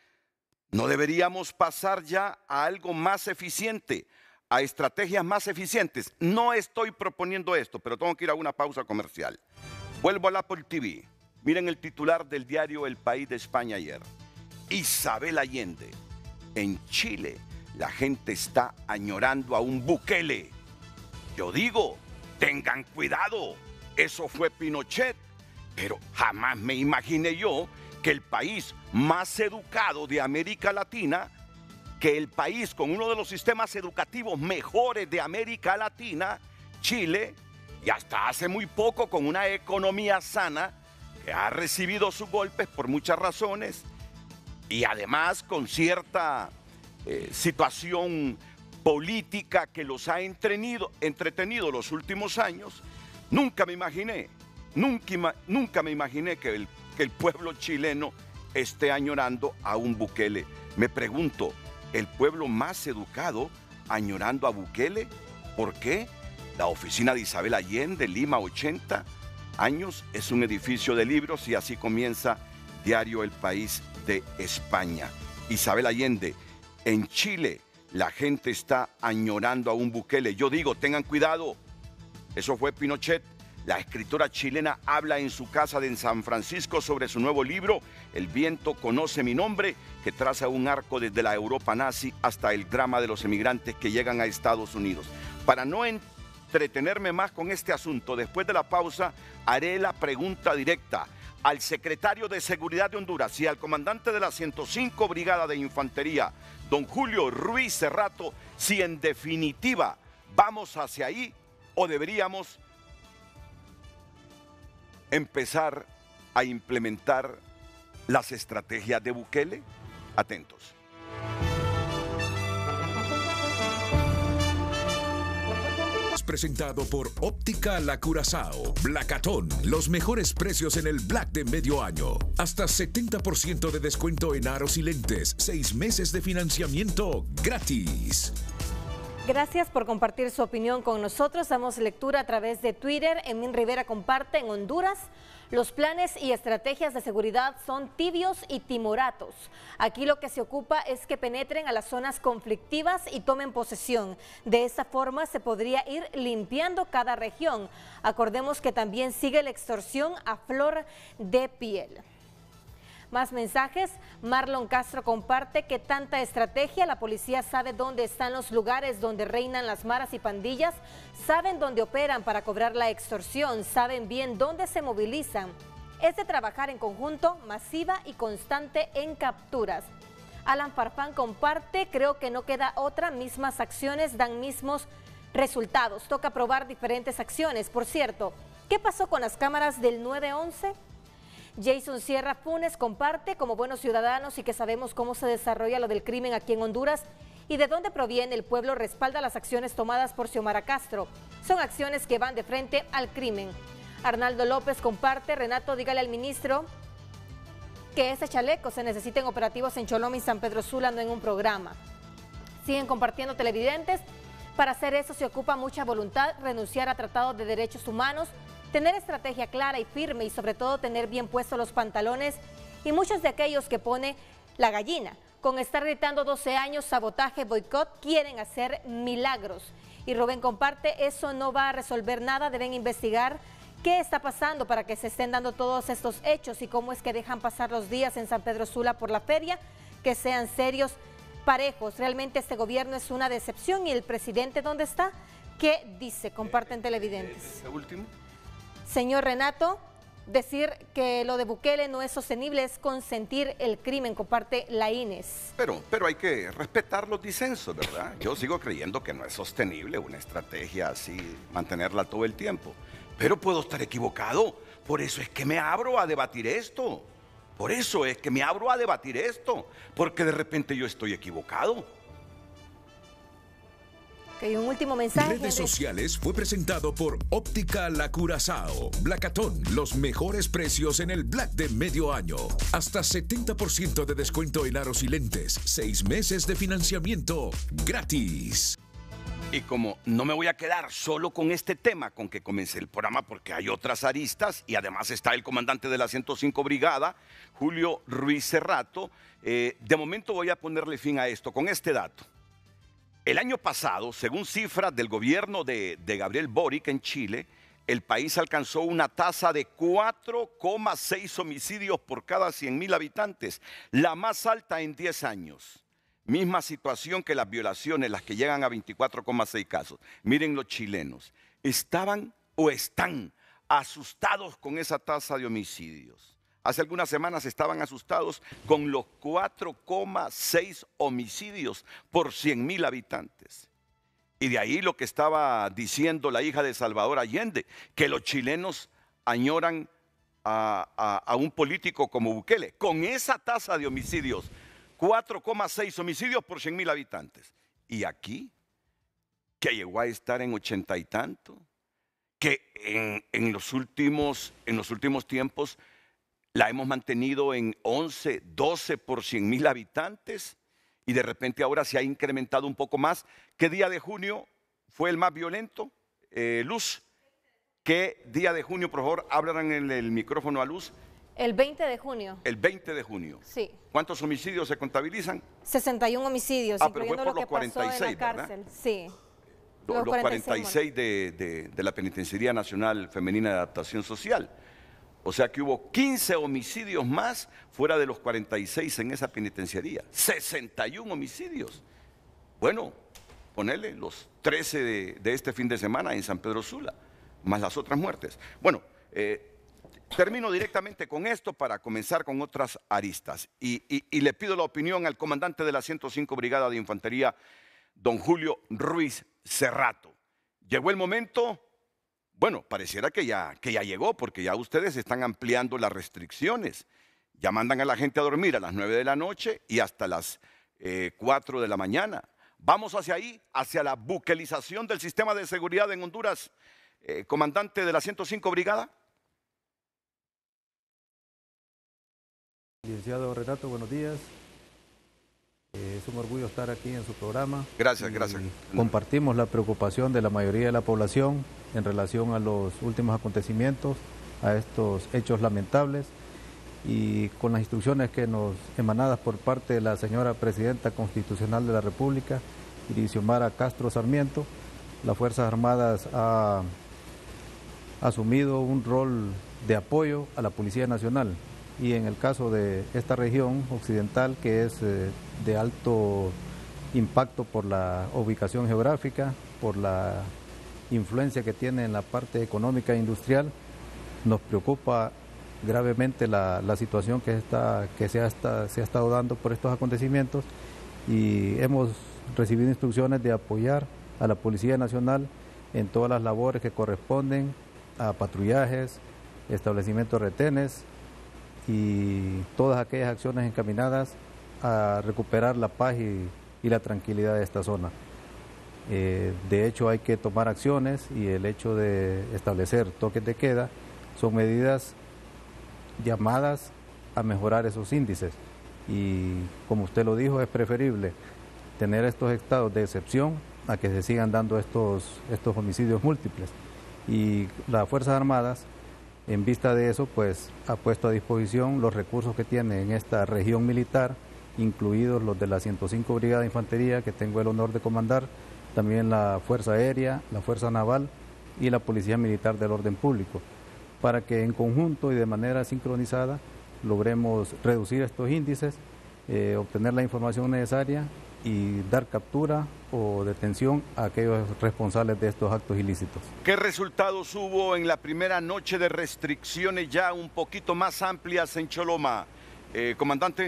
¿No deberíamos pasar ya a algo más eficiente, a estrategias más eficientes? No estoy proponiendo esto, pero tengo que ir a una pausa comercial. Vuelvo al Apple T V. Miren el titular del diario El País de España ayer. Isabel Allende. En Chile, la gente está añorando a un Bukele. Yo digo, tengan cuidado, eso fue Pinochet, pero jamás me imaginé yo que el país más educado de América Latina, que el país con uno de los sistemas educativos mejores de América Latina, Chile, y hasta hace muy poco con una economía sana, que ha recibido sus golpes por muchas razones, y además con cierta eh, situación política que los ha entretenido, entretenido los últimos años, nunca me imaginé, nunca, nunca me imaginé que el, que el pueblo chileno esté añorando a un Bukele. Me pregunto, ¿el pueblo más educado añorando a Bukele? ¿Por qué? La oficina de Isabel Allende, Lima, ochenta años, es un edificio de libros y así comienza Diario El País de España. Isabel Allende, en Chile la gente está añorando a un Bukele. Yo digo, tengan cuidado, eso fue Pinochet. La escritora chilena habla en su casa de San Francisco sobre su nuevo libro, El viento conoce mi nombre, que traza un arco desde la Europa nazi hasta el drama de los emigrantes que llegan a Estados Unidos. Para no entretenerme más con este asunto, después de la pausa haré la pregunta directa al secretario de Seguridad de Honduras y al comandante de la ciento cinco Brigada de Infantería, don Julio Ruiz Cerrato, si en definitiva vamos hacia ahí o deberíamos empezar a implementar las estrategias de Bukele. Atentos. Presentado por Óptica La Curazao, Blacatón, los mejores precios en el Black de medio año. Hasta setenta por ciento de descuento en aros y lentes, seis meses de financiamiento gratis. Gracias por compartir su opinión con nosotros. Damos lectura a través de Twitter. Emin Rivera comparte: en Honduras los planes y estrategias de seguridad son tibios y timoratos. Aquí lo que se ocupa es que penetren a las zonas conflictivas y tomen posesión. De esa forma se podría ir limpiando cada región. Acordemos que también sigue la extorsión a flor de piel. Más mensajes. Marlon Castro comparte que tanta estrategia, la policía sabe dónde están los lugares donde reinan las maras y pandillas, saben dónde operan para cobrar la extorsión, saben bien dónde se movilizan. Es de trabajar en conjunto, masiva y constante en capturas. Alan Farfán comparte: creo que no queda otra, mismas acciones dan mismos resultados, toca probar diferentes acciones. Por cierto, ¿qué pasó con las cámaras del nueve once? Jason Sierra Funes comparte: como buenos ciudadanos y que sabemos cómo se desarrolla lo del crimen aquí en Honduras y de dónde proviene, el pueblo respalda las acciones tomadas por Xiomara Castro. Son acciones que van de frente al crimen. Arnaldo López comparte: Renato, dígale al ministro que ese chaleco se necesiten operativos en Choloma y San Pedro Sula, no en un programa. Siguen compartiendo televidentes: para hacer eso se ocupa mucha voluntad, renunciar a tratados de derechos humanos, tener estrategia clara y firme y sobre todo tener bien puestos los pantalones, y muchos de aquellos que pone la gallina, con estar gritando doce años, sabotaje, boicot, quieren hacer milagros. Y Rubén comparte: eso no va a resolver nada, deben investigar qué está pasando para que se estén dando todos estos hechos y cómo es que dejan pasar los días en San Pedro Sula por la feria, que sean serios, parejos. Realmente este gobierno es una decepción. ¿Y el presidente dónde está? ¿Qué dice? Comparten televidentes. ¿Ese último? Señor Renato, decir que lo de Bukele no es sostenible es consentir el crimen, comparte la Inés. Pero, pero hay que respetar los disensos, ¿verdad? Yo sigo creyendo que no es sostenible una estrategia así, mantenerla todo el tiempo. Pero puedo estar equivocado. Por eso es que me abro a debatir esto. Por eso es que me abro a debatir esto. Porque de repente yo estoy equivocado. Okay, un último mensaje. Redes sociales fue presentado por Óptica La Curazao. Blacatón, los mejores precios en el Black de medio año. Hasta setenta por ciento de descuento en aros y lentes. Seis meses de financiamiento gratis. Y como no me voy a quedar solo con este tema con que comencé el programa, porque hay otras aristas y además está el comandante de la ciento cinco Brigada, Julio Ruiz Cerrato, eh, de momento voy a ponerle fin a esto con este dato. El año pasado, según cifras del gobierno de, de Gabriel Boric en Chile, el país alcanzó una tasa de cuatro coma seis homicidios por cada cien mil habitantes, la más alta en diez años. Misma situación que las violaciones, las que llegan a veinticuatro coma seis casos. Miren los chilenos, estaban o están asustados con esa tasa de homicidios. Hace algunas semanas estaban asustados con los cuatro coma seis homicidios por cien mil habitantes. Y de ahí lo que estaba diciendo la hija de Salvador Allende, que los chilenos añoran a, a, a un político como Bukele, con esa tasa de homicidios, cuatro coma seis homicidios por cien mil habitantes. Y aquí, que llegó a estar en ochenta y tanto, que en, en, los últimos, en los últimos tiempos la hemos mantenido en once, doce por cien mil habitantes y de repente ahora se ha incrementado un poco más. ¿Qué día de junio fue el más violento? Eh, Luz, ¿qué día de junio, por favor, hablan en el micrófono a Luz? El veinte de junio. El veinte de junio. Sí. ¿Cuántos homicidios se contabilizan? sesenta y uno homicidios, ah, pero fue incluyendo por lo los que pasó cuarenta y seis, en la cárcel. ¿verdad? Sí. Los, los cuarenta y seis de, de, de la Penitenciaría Nacional Femenina de Adaptación Social. O sea que hubo quince homicidios más fuera de los cuarenta y seis en esa penitenciaría. sesenta y uno homicidios. Bueno, ponele los trece de, de este fin de semana en San Pedro Sula, más las otras muertes. Bueno, eh, termino directamente con esto para comenzar con otras aristas. Y, y, y le pido la opinión al comandante de la ciento cinco Brigada de Infantería, don Julio Ruiz Cerrato. Llegó el momento. Bueno, pareciera que ya, que ya llegó, porque ya ustedes están ampliando las restricciones. Ya mandan a la gente a dormir a las nueve de la noche y hasta las eh, cuatro de la mañana. Vamos hacia ahí, hacia la buquelización del sistema de seguridad en Honduras. Eh, comandante de la ciento cinco Brigada. Licenciado Renato, buenos días. Eh, es un orgullo estar aquí en su programa. Gracias, gracias. Compartimos la preocupación de la mayoría de la población en relación a los últimos acontecimientos, a estos hechos lamentables, y con las instrucciones que nos emanadas por parte de la señora Presidenta Constitucional de la República, Xiomara Castro Sarmiento, las Fuerzas Armadas ha asumido un rol de apoyo a la Policía Nacional, y en el caso de esta región occidental, que es eh, de alto impacto por la ubicación geográfica, por la influencia que tiene en la parte económica e industrial, nos preocupa gravemente la, la situación que, está, que se, ha, está, se ha estado dando por estos acontecimientos, y hemos recibido instrucciones de apoyar a la Policía Nacional en todas las labores que corresponden a patrullajes, establecimientos de retenes y todas aquellas acciones encaminadas a recuperar la paz y, y la tranquilidad de esta zona. Eh, de hecho, hay que tomar acciones, y el hecho de establecer toques de queda son medidas llamadas a mejorar esos índices, y como usted lo dijo, es preferible tener estos estados de excepción a que se sigan dando estos, estos homicidios múltiples. Y las Fuerzas Armadas, en vista de eso, pues ha puesto a disposición los recursos que tiene en esta región militar, incluidos los de la ciento cinco Brigada de Infantería, que tengo el honor de comandar, también la Fuerza Aérea, la Fuerza Naval y la Policía Militar del Orden Público, para que en conjunto y de manera sincronizada logremos reducir estos índices, eh, obtener la información necesaria y dar captura o detención a aquellos responsables de estos actos ilícitos. ¿Qué resultados hubo en la primera noche de restricciones ya un poquito más amplias en Choloma? Eh, comandante.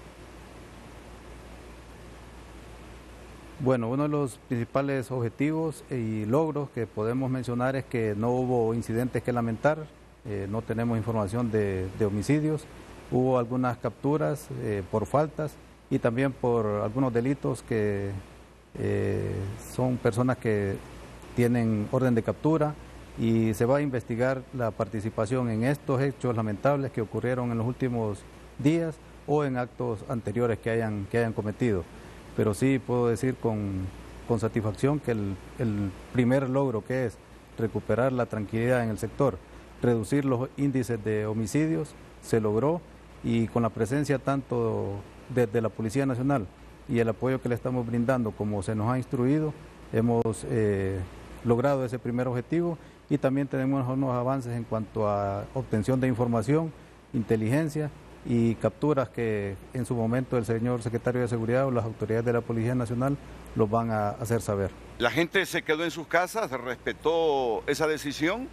Bueno, uno de los principales objetivos y logros que podemos mencionar es que no hubo incidentes que lamentar, eh, no tenemos información de, de homicidios, hubo algunas capturas eh, por faltas y también por algunos delitos que eh, son personas que tienen orden de captura, y se va a investigar la participación en estos hechos lamentables que ocurrieron en los últimos días o en actos anteriores que hayan, que hayan cometido. Pero sí puedo decir con, con satisfacción que el, el primer logro, que es recuperar la tranquilidad en el sector, reducir los índices de homicidios, se logró, y con la presencia tanto desde la Policía Nacional y el apoyo que le estamos brindando como se nos ha instruido, hemos eh, logrado ese primer objetivo, y también tenemos unos avances en cuanto a obtención de información, inteligencia y capturas que en su momento el señor secretario de Seguridad o las autoridades de la Policía Nacional los van a hacer saber. ¿La gente se quedó en sus casas? ¿Respetó esa decisión?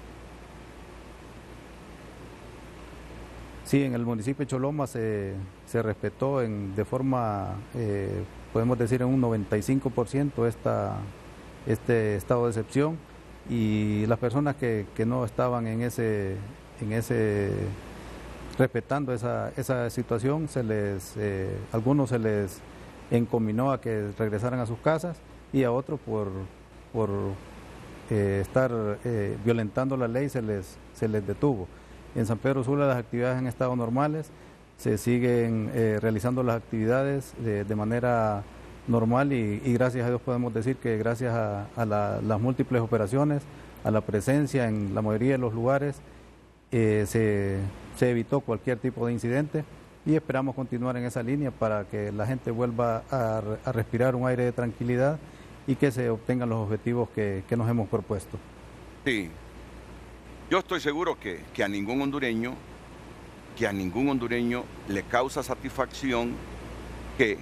Sí, en el municipio de Choloma se, se respetó en, de forma, eh, podemos decir, en un noventa y cinco por ciento esta, este estado de excepción, y las personas que, que no estaban en ese, en ese respetando esa, esa situación, se les, eh, algunos se les encominó a que regresaran a sus casas, y a otros por, por eh, estar eh, violentando la ley se les, se les detuvo. En San Pedro Sula las actividades han estado normales, se siguen eh, realizando las actividades de, de manera normal, y, y gracias a Dios podemos decir que gracias a, a la, las múltiples operaciones, a la presencia en la mayoría de los lugares, eh, se, se evitó cualquier tipo de incidente, y esperamos continuar en esa línea para que la gente vuelva a, a respirar un aire de tranquilidad y que se obtengan los objetivos que, que nos hemos propuesto. Sí. Yo estoy seguro que, que a ningún hondureño, que a ningún hondureño le causa satisfacción que,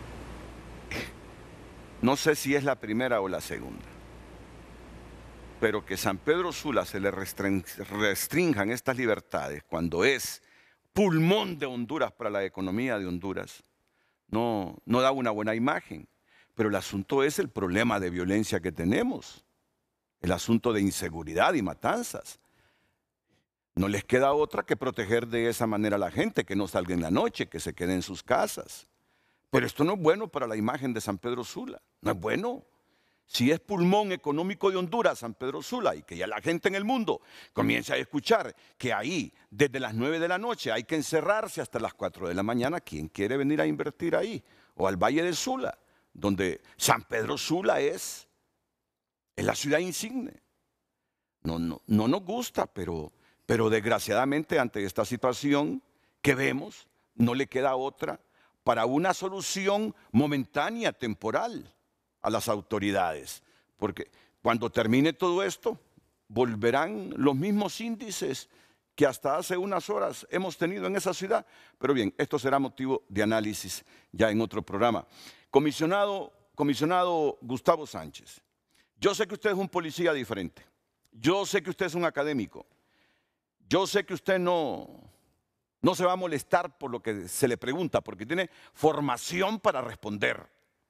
no sé si es la primera o la segunda, pero que San Pedro Sula se le restrinjan estas libertades cuando es pulmón de Honduras para la economía de Honduras, no, no da una buena imagen. Pero el asunto es el problema de violencia que tenemos, el asunto de inseguridad y matanzas. No les queda otra que proteger de esa manera a la gente, que no salga en la noche, que se quede en sus casas. Pero esto no es bueno para la imagen de San Pedro Sula, no es bueno. Si es pulmón económico de Honduras, San Pedro Sula, y que ya la gente en el mundo comience a escuchar que ahí, desde las nueve de la noche, hay que encerrarse hasta las cuatro de la mañana, ¿quién quiere venir a invertir ahí? o al Valle de Sula, donde San Pedro Sula es, es la ciudad insigne. No, no, no nos gusta, pero, pero desgraciadamente ante esta situación que vemos, no le queda otra para una solución momentánea, temporal, a las autoridades. Porque cuando termine todo esto, volverán los mismos índices que hasta hace unas horas hemos tenido en esa ciudad. Pero bien, esto será motivo de análisis ya en otro programa. Comisionado, comisionado Gustavo Sánchez, yo sé que usted es un policía diferente. Yo sé que usted es un académico. Yo sé que usted no, no se va a molestar por lo que se le pregunta, porque tiene formación para responder.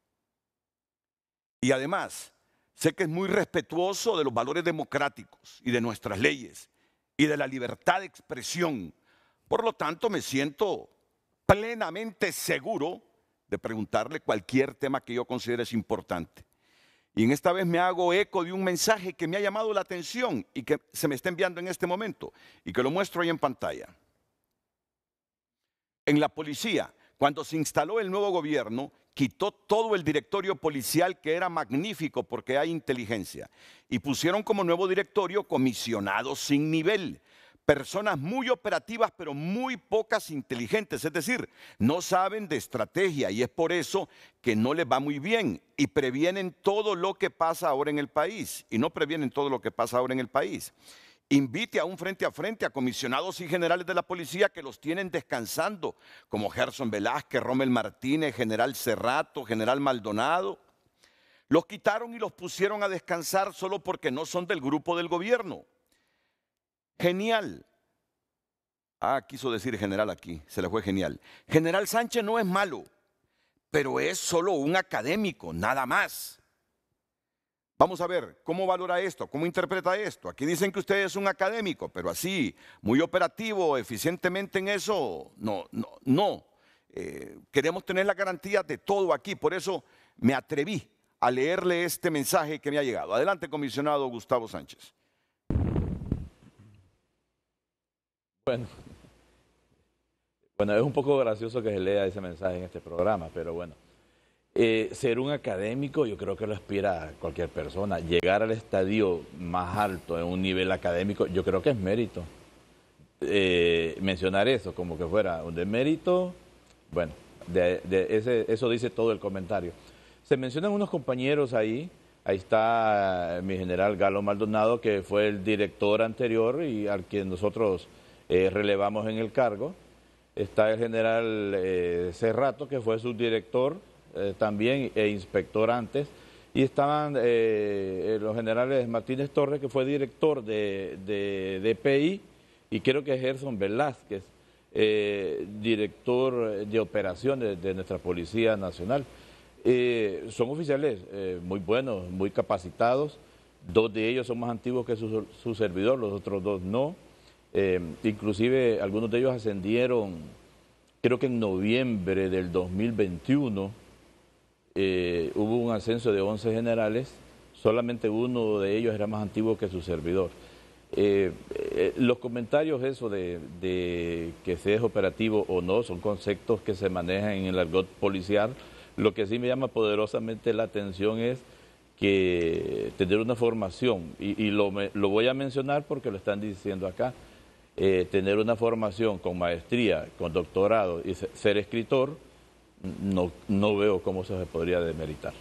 Y además, sé que es muy respetuoso de los valores democráticos y de nuestras leyes y de la libertad de expresión. Por lo tanto, me siento plenamente seguro de preguntarle cualquier tema que yo considere es importante. Y en esta vez me hago eco de un mensaje que me ha llamado la atención y que se me está enviando en este momento y que lo muestro ahí en pantalla. En la policía, cuando se instaló el nuevo gobierno, quitó todo el directorio policial, que era magnífico porque hay inteligencia, y pusieron como nuevo directorio comisionados sin nivel, personas muy operativas pero muy pocas inteligentes, es decir, no saben de estrategia, y es por eso que no les va muy bien y previenen todo lo que pasa ahora en el país, y no previenen todo lo que pasa ahora en el país. Invite a un frente a frente a comisionados y generales de la policía que los tienen descansando, como Gerson Velázquez, Rommel Martínez, general Cerrato, general Maldonado. Los quitaron y los pusieron a descansar solo porque no son del grupo del gobierno. Genial. Ah, quiso decir general aquí, se le fue genial. General Sánchez no es malo, pero es solo un académico, nada más. Vamos a ver, ¿cómo valora esto? ¿Cómo interpreta esto? Aquí dicen que usted es un académico, pero así, muy operativo, eficientemente en eso, no, no, no. Eh, queremos tener la garantía de todo aquí, por eso me atreví a leerle este mensaje que me ha llegado. Adelante, comisionado Gustavo Sánchez. Bueno, bueno, es un poco gracioso que se lea ese mensaje en este programa, pero bueno. Eh, ser un académico, yo creo que lo aspira cualquier persona. Llegar al estadio más alto en un nivel académico, yo creo que es mérito. Eh, mencionar eso como que fuera un demérito, bueno, de, de ese, eso dice todo el comentario. Se mencionan unos compañeros ahí, ahí está mi general Galo Maldonado, que fue el director anterior y al que nosotros eh, relevamos en el cargo. Está el general eh, Cerrato, que fue subdirector Eh, también e inspector antes, y estaban eh, los generales Martínez Torres, que fue director de, de, de P I, y creo que Gerson Velázquez, eh, director de operaciones de nuestra Policía Nacional. Eh, son oficiales eh, muy buenos, muy capacitados, dos de ellos son más antiguos que su, su servidor, los otros dos no, eh, inclusive algunos de ellos ascendieron, creo que en noviembre del dos mil veintiuno, Eh, hubo un ascenso de once generales, solamente uno de ellos era más antiguo que su servidor. Eh, eh, los comentarios eso de, de que se es operativo o no son conceptos que se manejan en el argot policial. Lo que sí me llama poderosamente la atención es que tener una formación, y, y lo, lo voy a mencionar porque lo están diciendo acá, eh, tener una formación con maestría, con doctorado y ser escritor, No, no veo cómo eso se podría demeritar.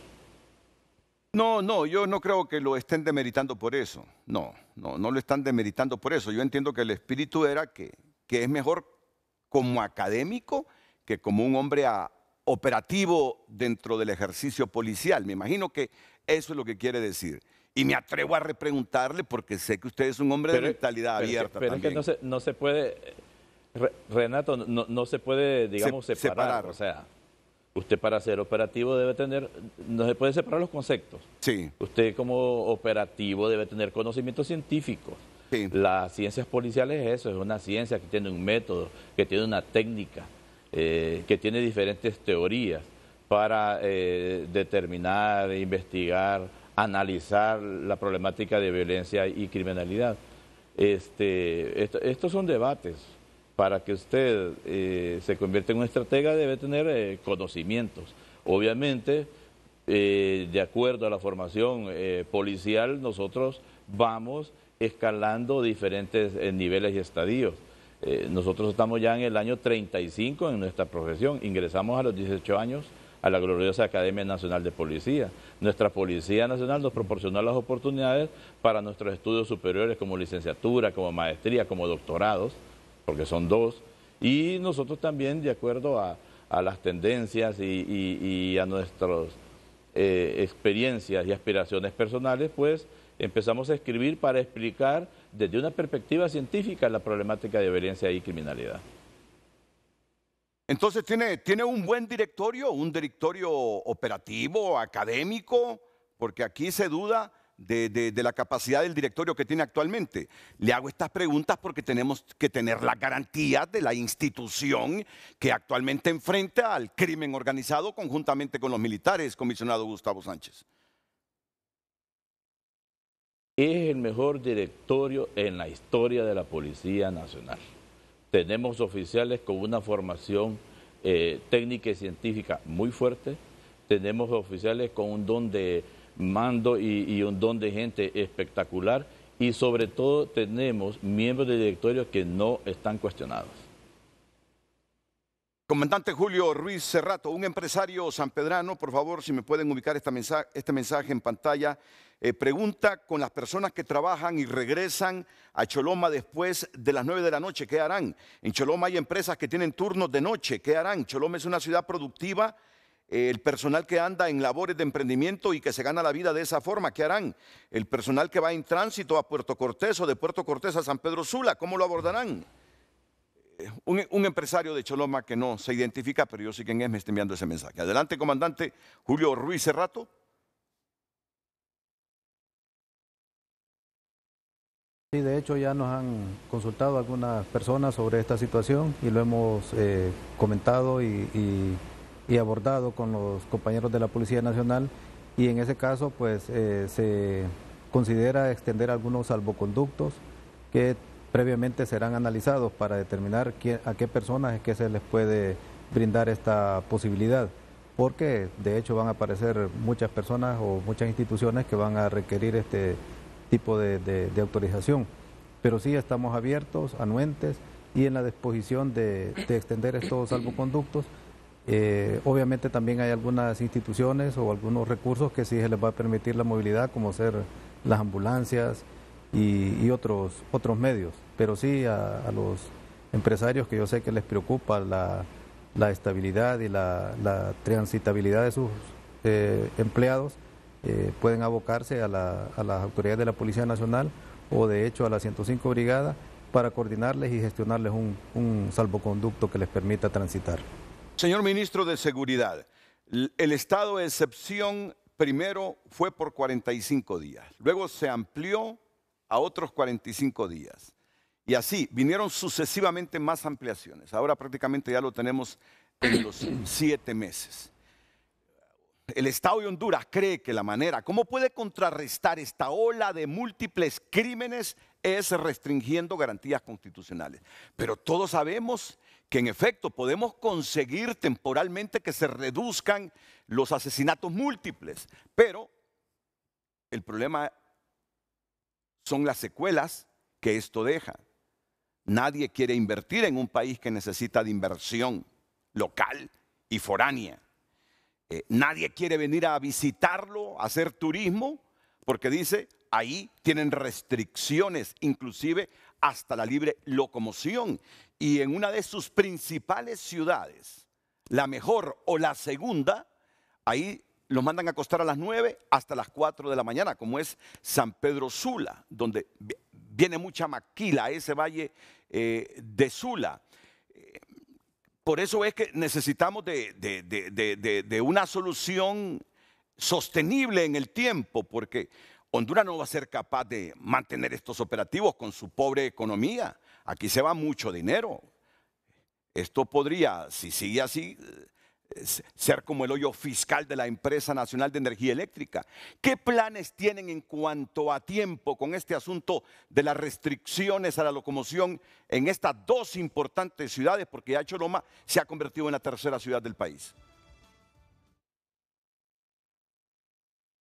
No, no, yo no creo que lo estén demeritando por eso. No, no, no lo están demeritando por eso. Yo entiendo que el espíritu era que, que es mejor como académico que como un hombre a, operativo dentro del ejercicio policial. Me imagino que eso es lo que quiere decir. Y me atrevo a repreguntarle porque sé que usted es un hombre pero, de mentalidad pero abierta que, pero también. Pero es que no se, no se puede, Renato, no, no se puede, digamos, se, separar. separar. O sea, usted para ser operativo debe tener, no se puede separar los conceptos. Sí. Usted como operativo debe tener conocimientos científicos. Sí. Las ciencias policiales es eso, es una ciencia que tiene un método, que tiene una técnica, eh, que tiene diferentes teorías para eh, determinar, investigar, analizar la problemática de violencia y criminalidad. Este, esto, estos son debates. Para que usted eh, se convierta en un estratega debe tener eh, conocimientos. Obviamente, eh, de acuerdo a la formación eh, policial, nosotros vamos escalando diferentes eh, niveles y estadios. Eh, nosotros estamos ya en el año treinta y cinco en nuestra profesión, ingresamos a los dieciocho años a la gloriosa Academia Nacional de Policía. Nuestra Policía Nacional nos proporcionó las oportunidades para nuestros estudios superiores como licenciatura, como maestría, como doctorados, porque son dos, y nosotros también, de acuerdo a, a las tendencias y, y, y a nuestras eh, experiencias y aspiraciones personales, pues empezamos a escribir para explicar desde una perspectiva científica la problemática de violencia y criminalidad. Entonces, ¿tiene, tiene un buen directorio, un directorio operativo, académico? Porque aquí se duda de, de, de la capacidad del directorio que tiene actualmente. Le hago estas preguntas porque tenemos que tener la garantía de la institución que actualmente enfrenta al crimen organizado conjuntamente con los militares, comisionado Gustavo Sánchez. Es el mejor directorio en la historia de la Policía Nacional. Tenemos oficiales con una formación eh, técnica y científica muy fuerte. Tenemos oficiales con un don de mando y, y un don de gente espectacular. Y sobre todo tenemos miembros de directorio que no están cuestionados. Comandante Julio Ruiz Cerrato, un empresario sanpedrano, por favor, si me pueden ubicar esta mensaje, este mensaje en pantalla. Eh, pregunta, con las personas que trabajan y regresan a Choloma después de las nueve de la noche, ¿qué harán? En Choloma hay empresas que tienen turnos de noche, ¿qué harán? Choloma es una ciudad productiva, eh, el personal que anda en labores de emprendimiento y que se gana la vida de esa forma, ¿qué harán? El personal que va en tránsito a Puerto Cortés o de Puerto Cortés a San Pedro Sula, ¿cómo lo abordarán? Eh, un, un empresario de Choloma que no se identifica, pero yo sé quién es, me está enviando ese mensaje. Adelante, comandante Julio Ruiz Cerrato. Sí, de hecho ya nos han consultado algunas personas sobre esta situación y lo hemos eh, comentado y, y, y abordado con los compañeros de la Policía Nacional, y en ese caso pues eh, se considera extender algunos salvoconductos que previamente serán analizados para determinar quién, a qué personas es que se les puede brindar esta posibilidad, porque de hecho van a aparecer muchas personas o muchas instituciones que van a requerir este tipo de, de, de autorización, pero sí estamos abiertos, anuentes y en la disposición de, de extender estos salvoconductos. Eh, obviamente también hay algunas instituciones o algunos recursos que sí se les va a permitir la movilidad, como ser las ambulancias y, y otros, otros medios, pero sí a, a los empresarios que yo sé que les preocupa la, la estabilidad y la, la transitabilidad de sus eh, empleados, Eh, pueden abocarse a, la, a las autoridades de la Policía Nacional o de hecho a la ciento cinco Brigada para coordinarles y gestionarles un, un salvoconducto que les permita transitar. Señor Ministro de Seguridad, el estado de excepción primero fue por cuarenta y cinco días, luego se amplió a otros cuarenta y cinco días y así vinieron sucesivamente más ampliaciones. Ahora prácticamente ya lo tenemos en los siete meses. El Estado de Honduras cree que la manera, ¿cómo puede contrarrestar esta ola de múltiples crímenes? Es restringiendo garantías constitucionales. Pero todos sabemos que en efecto podemos conseguir temporalmente que se reduzcan los asesinatos múltiples. Pero el problema son las secuelas que esto deja. Nadie quiere invertir en un país que necesita de inversión local y foránea. Eh, nadie quiere venir a visitarlo, a hacer turismo, porque dice, ahí tienen restricciones, inclusive hasta la libre locomoción. Y en una de sus principales ciudades, la mejor o la segunda, ahí los mandan a acostar a las nueve hasta las cuatro de la mañana, como es San Pedro Sula, donde viene mucha maquila a ese valle eh, de Sula. Por eso es que necesitamos de, de, de, de, de, de una solución sostenible en el tiempo, porque Honduras no va a ser capaz de mantener estos operativos con su pobre economía. Aquí se va mucho dinero. Esto podría, si sigue así, ser como el hoyo fiscal de la Empresa Nacional de Energía Eléctrica. ¿Qué planes tienen en cuanto a tiempo con este asunto de las restricciones a la locomoción en estas dos importantes ciudades? Porque ya Choloma se ha convertido en la tercera ciudad del país.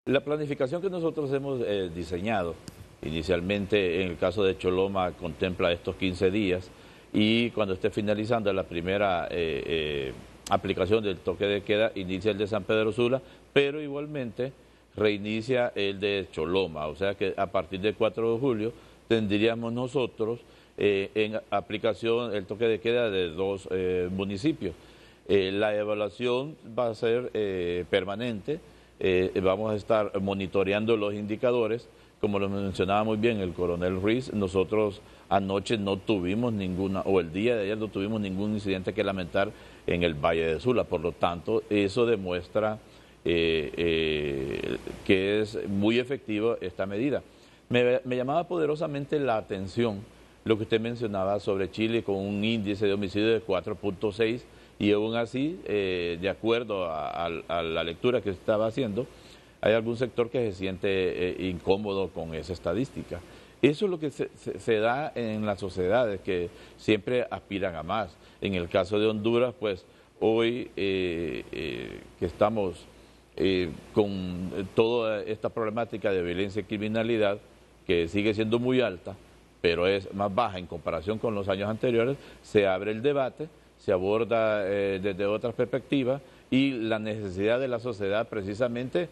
La planificación que nosotros hemos eh, diseñado, inicialmente en el caso de Choloma contempla estos quince días y cuando esté finalizando la primera eh, eh, aplicación del toque de queda, inicia el de San Pedro Sula, pero igualmente reinicia el de Choloma, o sea que a partir del cuatro de julio tendríamos nosotros eh, en aplicación el toque de queda de dos eh, municipios. Eh, la evaluación va a ser eh, permanente, eh, vamos a estar monitoreando los indicadores, como lo mencionaba muy bien el coronel Ruiz, nosotros anoche no tuvimos ninguna, o el día de ayer no tuvimos ningún incidente que lamentar en el Valle de Sula, por lo tanto eso demuestra eh, eh, que es muy efectiva esta medida. Me, me llamaba poderosamente la atención lo que usted mencionaba sobre Chile con un índice de homicidio de cuatro punto seis y aún así, eh, de acuerdo a, a, a la lectura que estaba haciendo, hay algún sector que se siente eh, incómodo con esa estadística. Eso es lo que se, se, se da en las sociedades que siempre aspiran a más. En el caso de Honduras, pues hoy eh, eh, que estamos eh, con toda esta problemática de violencia y criminalidad, que sigue siendo muy alta, pero es más baja en comparación con los años anteriores, se abre el debate, se aborda eh, desde otras perspectivas y la necesidad de la sociedad precisamente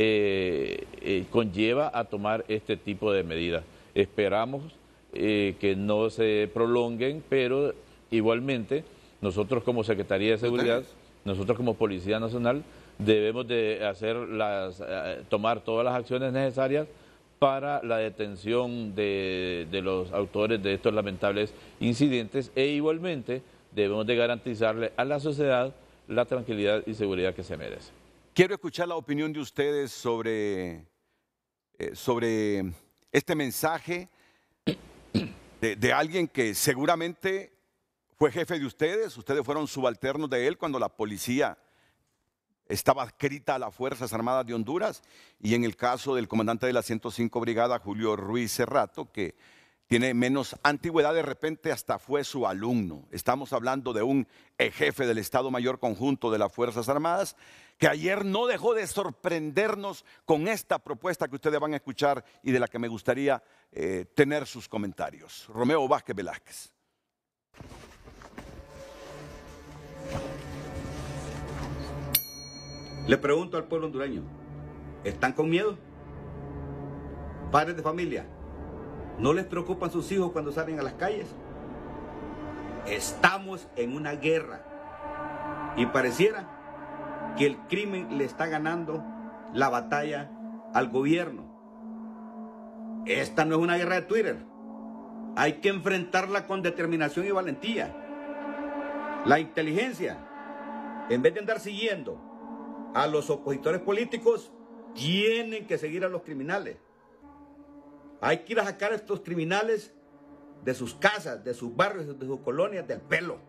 eh, eh, conlleva a tomar este tipo de medidas. Esperamos eh, que no se prolonguen, pero igualmente nosotros como Secretaría de Seguridad, nosotros como Policía Nacional, debemos de hacer las, eh, tomar todas las acciones necesarias para la detención de, de los autores de estos lamentables incidentes e igualmente debemos de garantizarle a la sociedad la tranquilidad y seguridad que se merece. Quiero escuchar la opinión de ustedes sobre, eh, sobre este mensaje de, de alguien que seguramente fue jefe de ustedes, ustedes fueron subalternos de él cuando la policía estaba adscrita a las Fuerzas Armadas de Honduras, y en el caso del comandante de la ciento cinco Brigada, Julio Ruiz Cerrato, que tiene menos antigüedad, de repente hasta fue su alumno. Estamos hablando de un jefe del Estado Mayor Conjunto de las Fuerzas Armadas, que ayer no dejó de sorprendernos con esta propuesta que ustedes van a escuchar y de la que me gustaría eh, tener sus comentarios. Romeo Vázquez Velázquez. Le pregunto al pueblo hondureño, ¿están con miedo? Padres de familia, ¿no les preocupan sus hijos cuando salen a las calles? Estamos en una guerra y pareciera que el crimen le está ganando la batalla al gobierno. Esta no es una guerra de Twitter. Hay que enfrentarla con determinación y valentía. La inteligencia, en vez de andar siguiendo a los opositores políticos, tienen que seguir a los criminales. Hay que ir a sacar a estos criminales de sus casas, de sus barrios, de sus colonias, del pelo.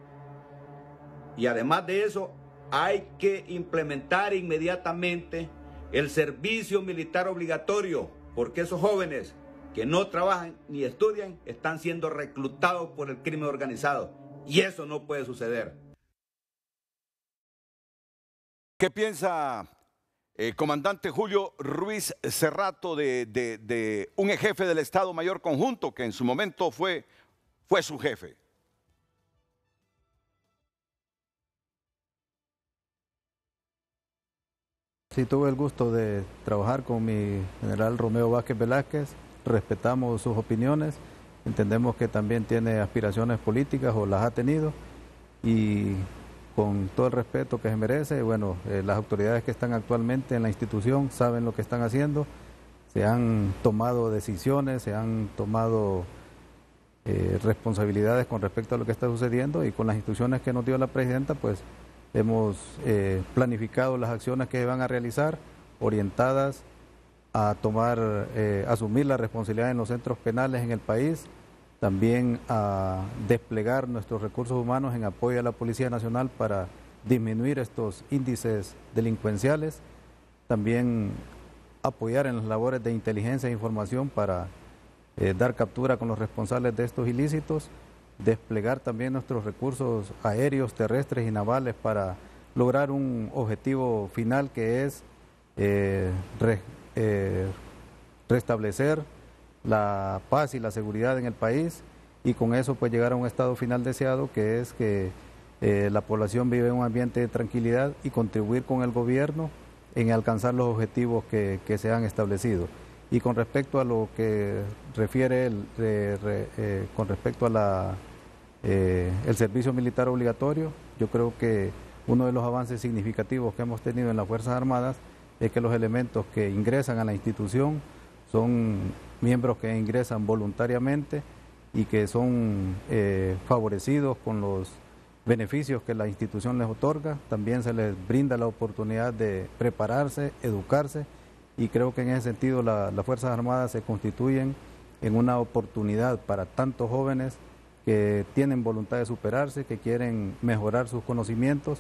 Y además de eso, hay que implementar inmediatamente el servicio militar obligatorio, porque esos jóvenes que no trabajan ni estudian están siendo reclutados por el crimen organizado. Y eso no puede suceder. ¿Qué piensa eh, comandante Julio Ruiz Cerrato de, de, de un jefe del Estado Mayor Conjunto que en su momento fue, fue su jefe? Sí, tuve el gusto de trabajar con mi general Romeo Vázquez Velázquez, respetamos sus opiniones, entendemos que también tiene aspiraciones políticas o las ha tenido y con todo el respeto que se merece, bueno, eh, las autoridades que están actualmente en la institución saben lo que están haciendo, se han tomado decisiones, se han tomado eh, responsabilidades con respecto a lo que está sucediendo y con las instrucciones que nos dio la presidenta, pues hemos eh, planificado las acciones que se van a realizar, orientadas a tomar, eh, asumir la responsabilidad en los centros penales en el país, también a desplegar nuestros recursos humanos en apoyo a la Policía Nacional para disminuir estos índices delincuenciales, también apoyar en las labores de inteligencia e información para eh, dar captura con los responsables de estos ilícitos, desplegar también nuestros recursos aéreos, terrestres y navales para lograr un objetivo final que es eh, re, eh, restablecer la paz y la seguridad en el país y con eso pues llegar a un estado final deseado, que es que eh, la población vive en un ambiente de tranquilidad y contribuir con el gobierno en alcanzar los objetivos que, que se han establecido. Y con respecto a lo que refiere el, eh, re, eh, con respecto a la, eh, el servicio militar obligatorio, yo creo que uno de los avances significativos que hemos tenido en las Fuerzas Armadas es que los elementos que ingresan a la institución son miembros que ingresan voluntariamente y que son eh, favorecidos con los beneficios que la institución les otorga. También se les brinda la oportunidad de prepararse, educarse, y creo que en ese sentido la, las Fuerzas Armadas se constituyen en una oportunidad para tantos jóvenes que tienen voluntad de superarse, que quieren mejorar sus conocimientos,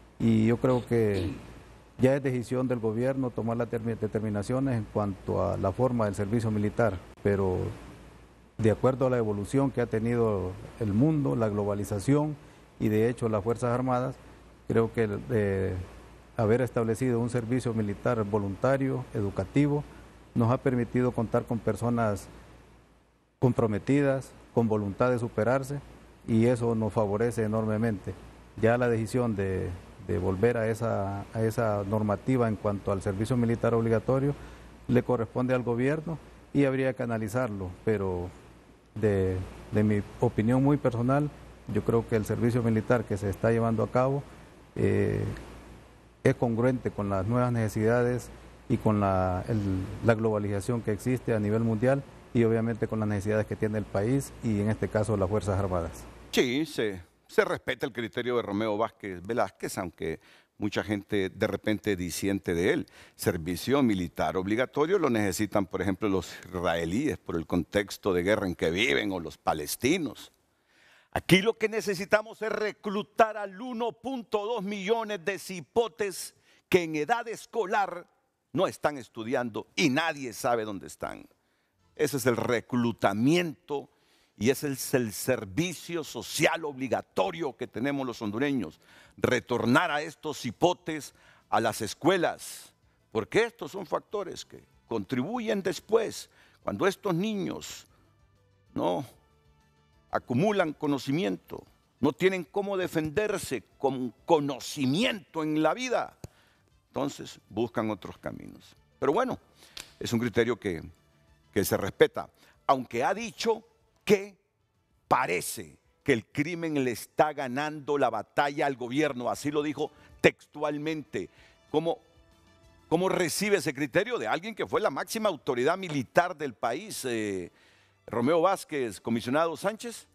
y yo creo que ya es decisión del gobierno tomar las determinaciones en cuanto a la forma del servicio militar, pero de acuerdo a la evolución que ha tenido el mundo, la globalización y de hecho las Fuerzas Armadas, creo que eh, haber establecido un servicio militar voluntario, educativo, nos ha permitido contar con personas comprometidas, con voluntad de superarse, y eso nos favorece enormemente. Ya la decisión de, de volver a esa, a esa normativa en cuanto al servicio militar obligatorio le corresponde al gobierno y habría que analizarlo, pero de, de mi opinión muy personal, yo creo que el servicio militar que se está llevando a cabo eh, es congruente con las nuevas necesidades y con la, el, la globalización que existe a nivel mundial y obviamente con las necesidades que tiene el país y en este caso las Fuerzas Armadas. Sí, se, se respeta el criterio de Romeo Vázquez Velázquez, aunque mucha gente de repente disiente de él. Servicio militar obligatorio lo necesitan, por ejemplo, los israelíes por el contexto de guerra en que viven, o los palestinos. Aquí lo que necesitamos es reclutar al uno punto dos millones de cipotes que en edad escolar no están estudiando y nadie sabe dónde están. Ese es el reclutamiento y ese es el servicio social obligatorio que tenemos los hondureños. Retornar a estos cipotes a las escuelas, porque estos son factores que contribuyen después, cuando estos niños no acumulan conocimiento, no tienen cómo defenderse con conocimiento en la vida, entonces buscan otros caminos. Pero bueno, es un criterio que, que se respeta, aunque ha dicho que parece que el crimen le está ganando la batalla al gobierno, así lo dijo textualmente. ¿Cómo, cómo recibe ese criterio de alguien que fue la máxima autoridad militar del país? Eh, Romeo Vázquez, comisionado Sánchez.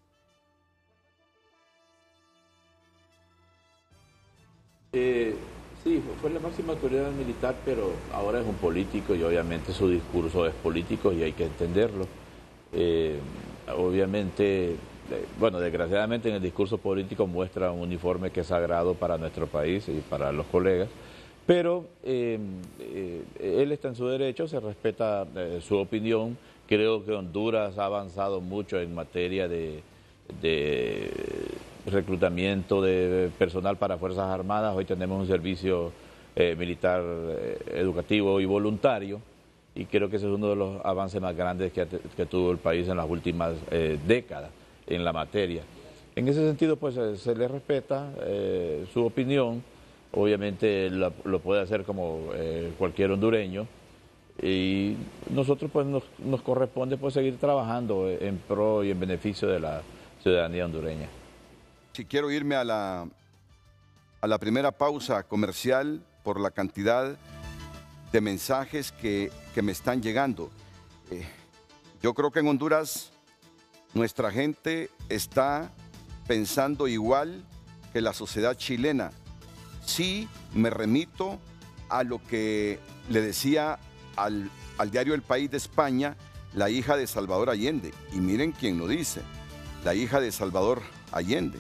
Eh, sí, fue la máxima autoridad militar, pero ahora es un político y obviamente su discurso es político y hay que entenderlo. Eh, obviamente, eh, bueno, desgraciadamente en el discurso político muestra un uniforme que es sagrado para nuestro país y para los colegas, pero eh, eh, él está en su derecho, se respeta eh, su opinión. Creo que Honduras ha avanzado mucho en materia de, de reclutamiento de personal para Fuerzas Armadas. Hoy tenemos un servicio eh, militar eh, educativo y voluntario, y creo que ese es uno de los avances más grandes que, que tuvo el país en las últimas eh, décadas en la materia. En ese sentido, pues eh, se le respeta eh, su opinión. Obviamente la, lo puede hacer como eh, cualquier hondureño. Y nosotros pues nos, nos corresponde pues seguir trabajando en pro y en beneficio de la ciudadanía hondureña. Si quiero irme a la, a la primera pausa comercial por la cantidad de mensajes que, que me están llegando. Eh, yo creo que en Honduras nuestra gente está pensando igual que la sociedad chilena. Sí me remito a lo que le decía Al, al diario El País de España, la hija de Salvador Allende. Y miren quién lo dice, la hija de Salvador Allende.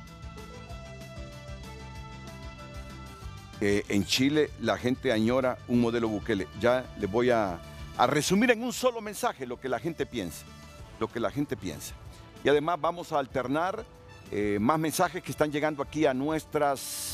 Eh, en Chile la gente añora un modelo Bukele. Ya les voy a, a resumir en un solo mensaje lo que la gente piensa, lo que la gente piensa. Y además vamos a alternar eh, más mensajes que están llegando aquí a nuestras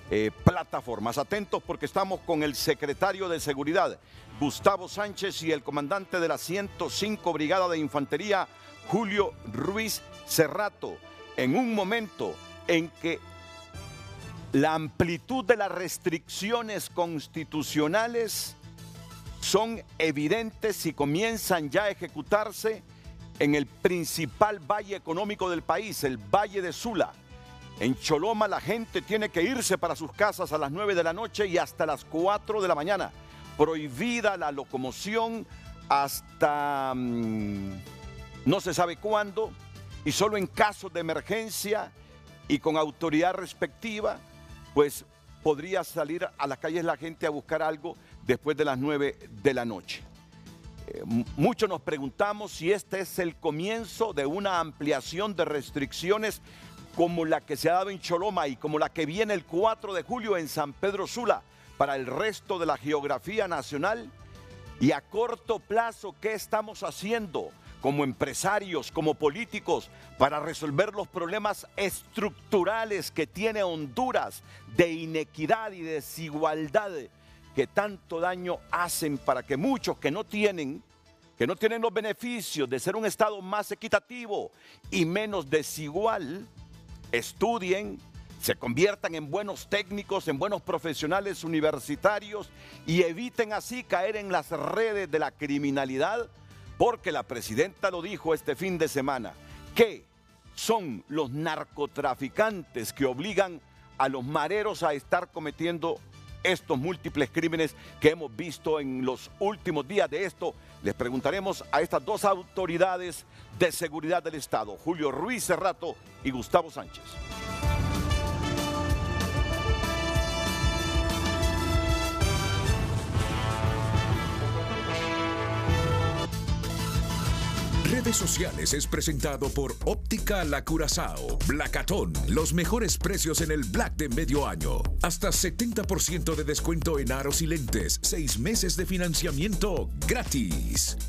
eh, plataformas. Atentos porque estamos con el secretario de Seguridad, Gustavo Sánchez, y el comandante de la ciento cinco Brigada de Infantería, Julio Ruiz Cerrato, en un momento en que la amplitud de las restricciones constitucionales son evidentes y comienzan ya a ejecutarse en el principal valle económico del país, el Valle de Sula. En Choloma la gente tiene que irse para sus casas a las nueve de la noche y hasta las cuatro de la mañana. Prohibida la locomoción hasta mmm, no se sabe cuándo, y solo en casos de emergencia y con autoridad respectiva, pues podría salir a las calles la gente a buscar algo después de las nueve de la noche. Eh, muchos nos preguntamos si este es el comienzo de una ampliación de restricciones como la que se ha dado en Choloma y como la que viene el cuatro de julio en San Pedro Sula para el resto de la geografía nacional. Y a corto plazo, ¿qué estamos haciendo como empresarios, como políticos, para resolver los problemas estructurales que tiene Honduras de inequidad y desigualdad, que tanto daño hacen para que muchos que no tienen, que no tienen los beneficios de ser un Estado más equitativo y menos desigual, estudien, se conviertan en buenos técnicos, en buenos profesionales universitarios y eviten así caer en las redes de la criminalidad? Porque la presidenta lo dijo este fin de semana, que son los narcotraficantes que obligan a los mareros a estar cometiendo estos múltiples crímenes que hemos visto en los últimos días. De esto les preguntaremos a estas dos autoridades de seguridad del Estado, Julio Ruiz Cerrato y Gustavo Sánchez. Redes Sociales es presentado por Óptica La Curazao, Blacatón, los mejores precios en el Black de medio año. Hasta setenta por ciento de descuento en aros y lentes, seis meses de financiamiento gratis.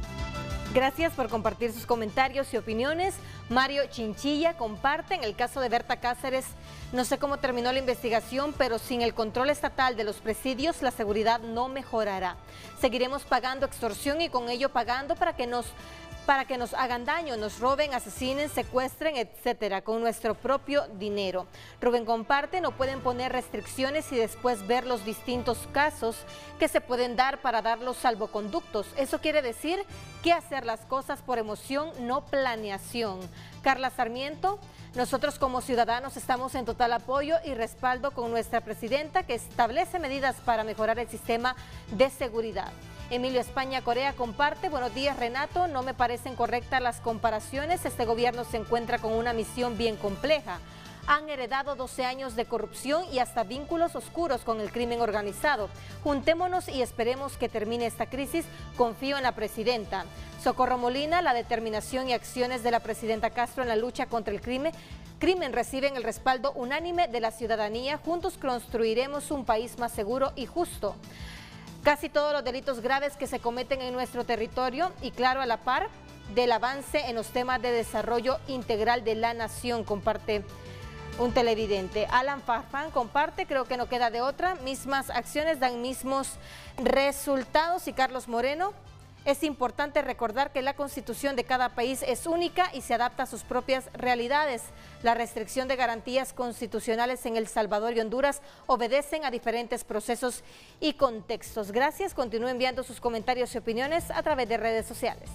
Gracias por compartir sus comentarios y opiniones. Mario Chinchilla comparte, en el caso de Berta Cáceres, no sé cómo terminó la investigación, pero sin el control estatal de los presidios, la seguridad no mejorará. Seguiremos pagando extorsión y con ello pagando para que nos... para que nos hagan daño, nos roben, asesinen, secuestren, etcétera, con nuestro propio dinero. Rubén comparte, no pueden poner restricciones y después ver los distintos casos que se pueden dar para dar los salvoconductos. Eso quiere decir que hacer las cosas por emoción, no planeación. Carla Sarmiento, nosotros como ciudadanos estamos en total apoyo y respaldo con nuestra presidenta que establece medidas para mejorar el sistema de seguridad. Emilio España Corea comparte, buenos días Renato, no me parecen correctas las comparaciones, este gobierno se encuentra con una misión bien compleja. Han heredado doce años de corrupción y hasta vínculos oscuros con el crimen organizado. Juntémonos y esperemos que termine esta crisis, confío en la presidenta. Socorro Molina, la determinación y acciones de la presidenta Castro en la lucha contra el crimen, crimen reciben el respaldo unánime de la ciudadanía, juntos construiremos un país más seguro y justo. Casi todos los delitos graves que se cometen en nuestro territorio y claro a la par del avance en los temas de desarrollo integral de la nación, comparte un televidente. Alan Farfán comparte, creo que no queda de otra, mismas acciones dan mismos resultados. Y Carlos Moreno, es importante recordar que la constitución de cada país es única y se adapta a sus propias realidades. La restricción de garantías constitucionales en El Salvador y Honduras obedecen a diferentes procesos y contextos. Gracias, continúen enviando sus comentarios y opiniones a través de redes sociales.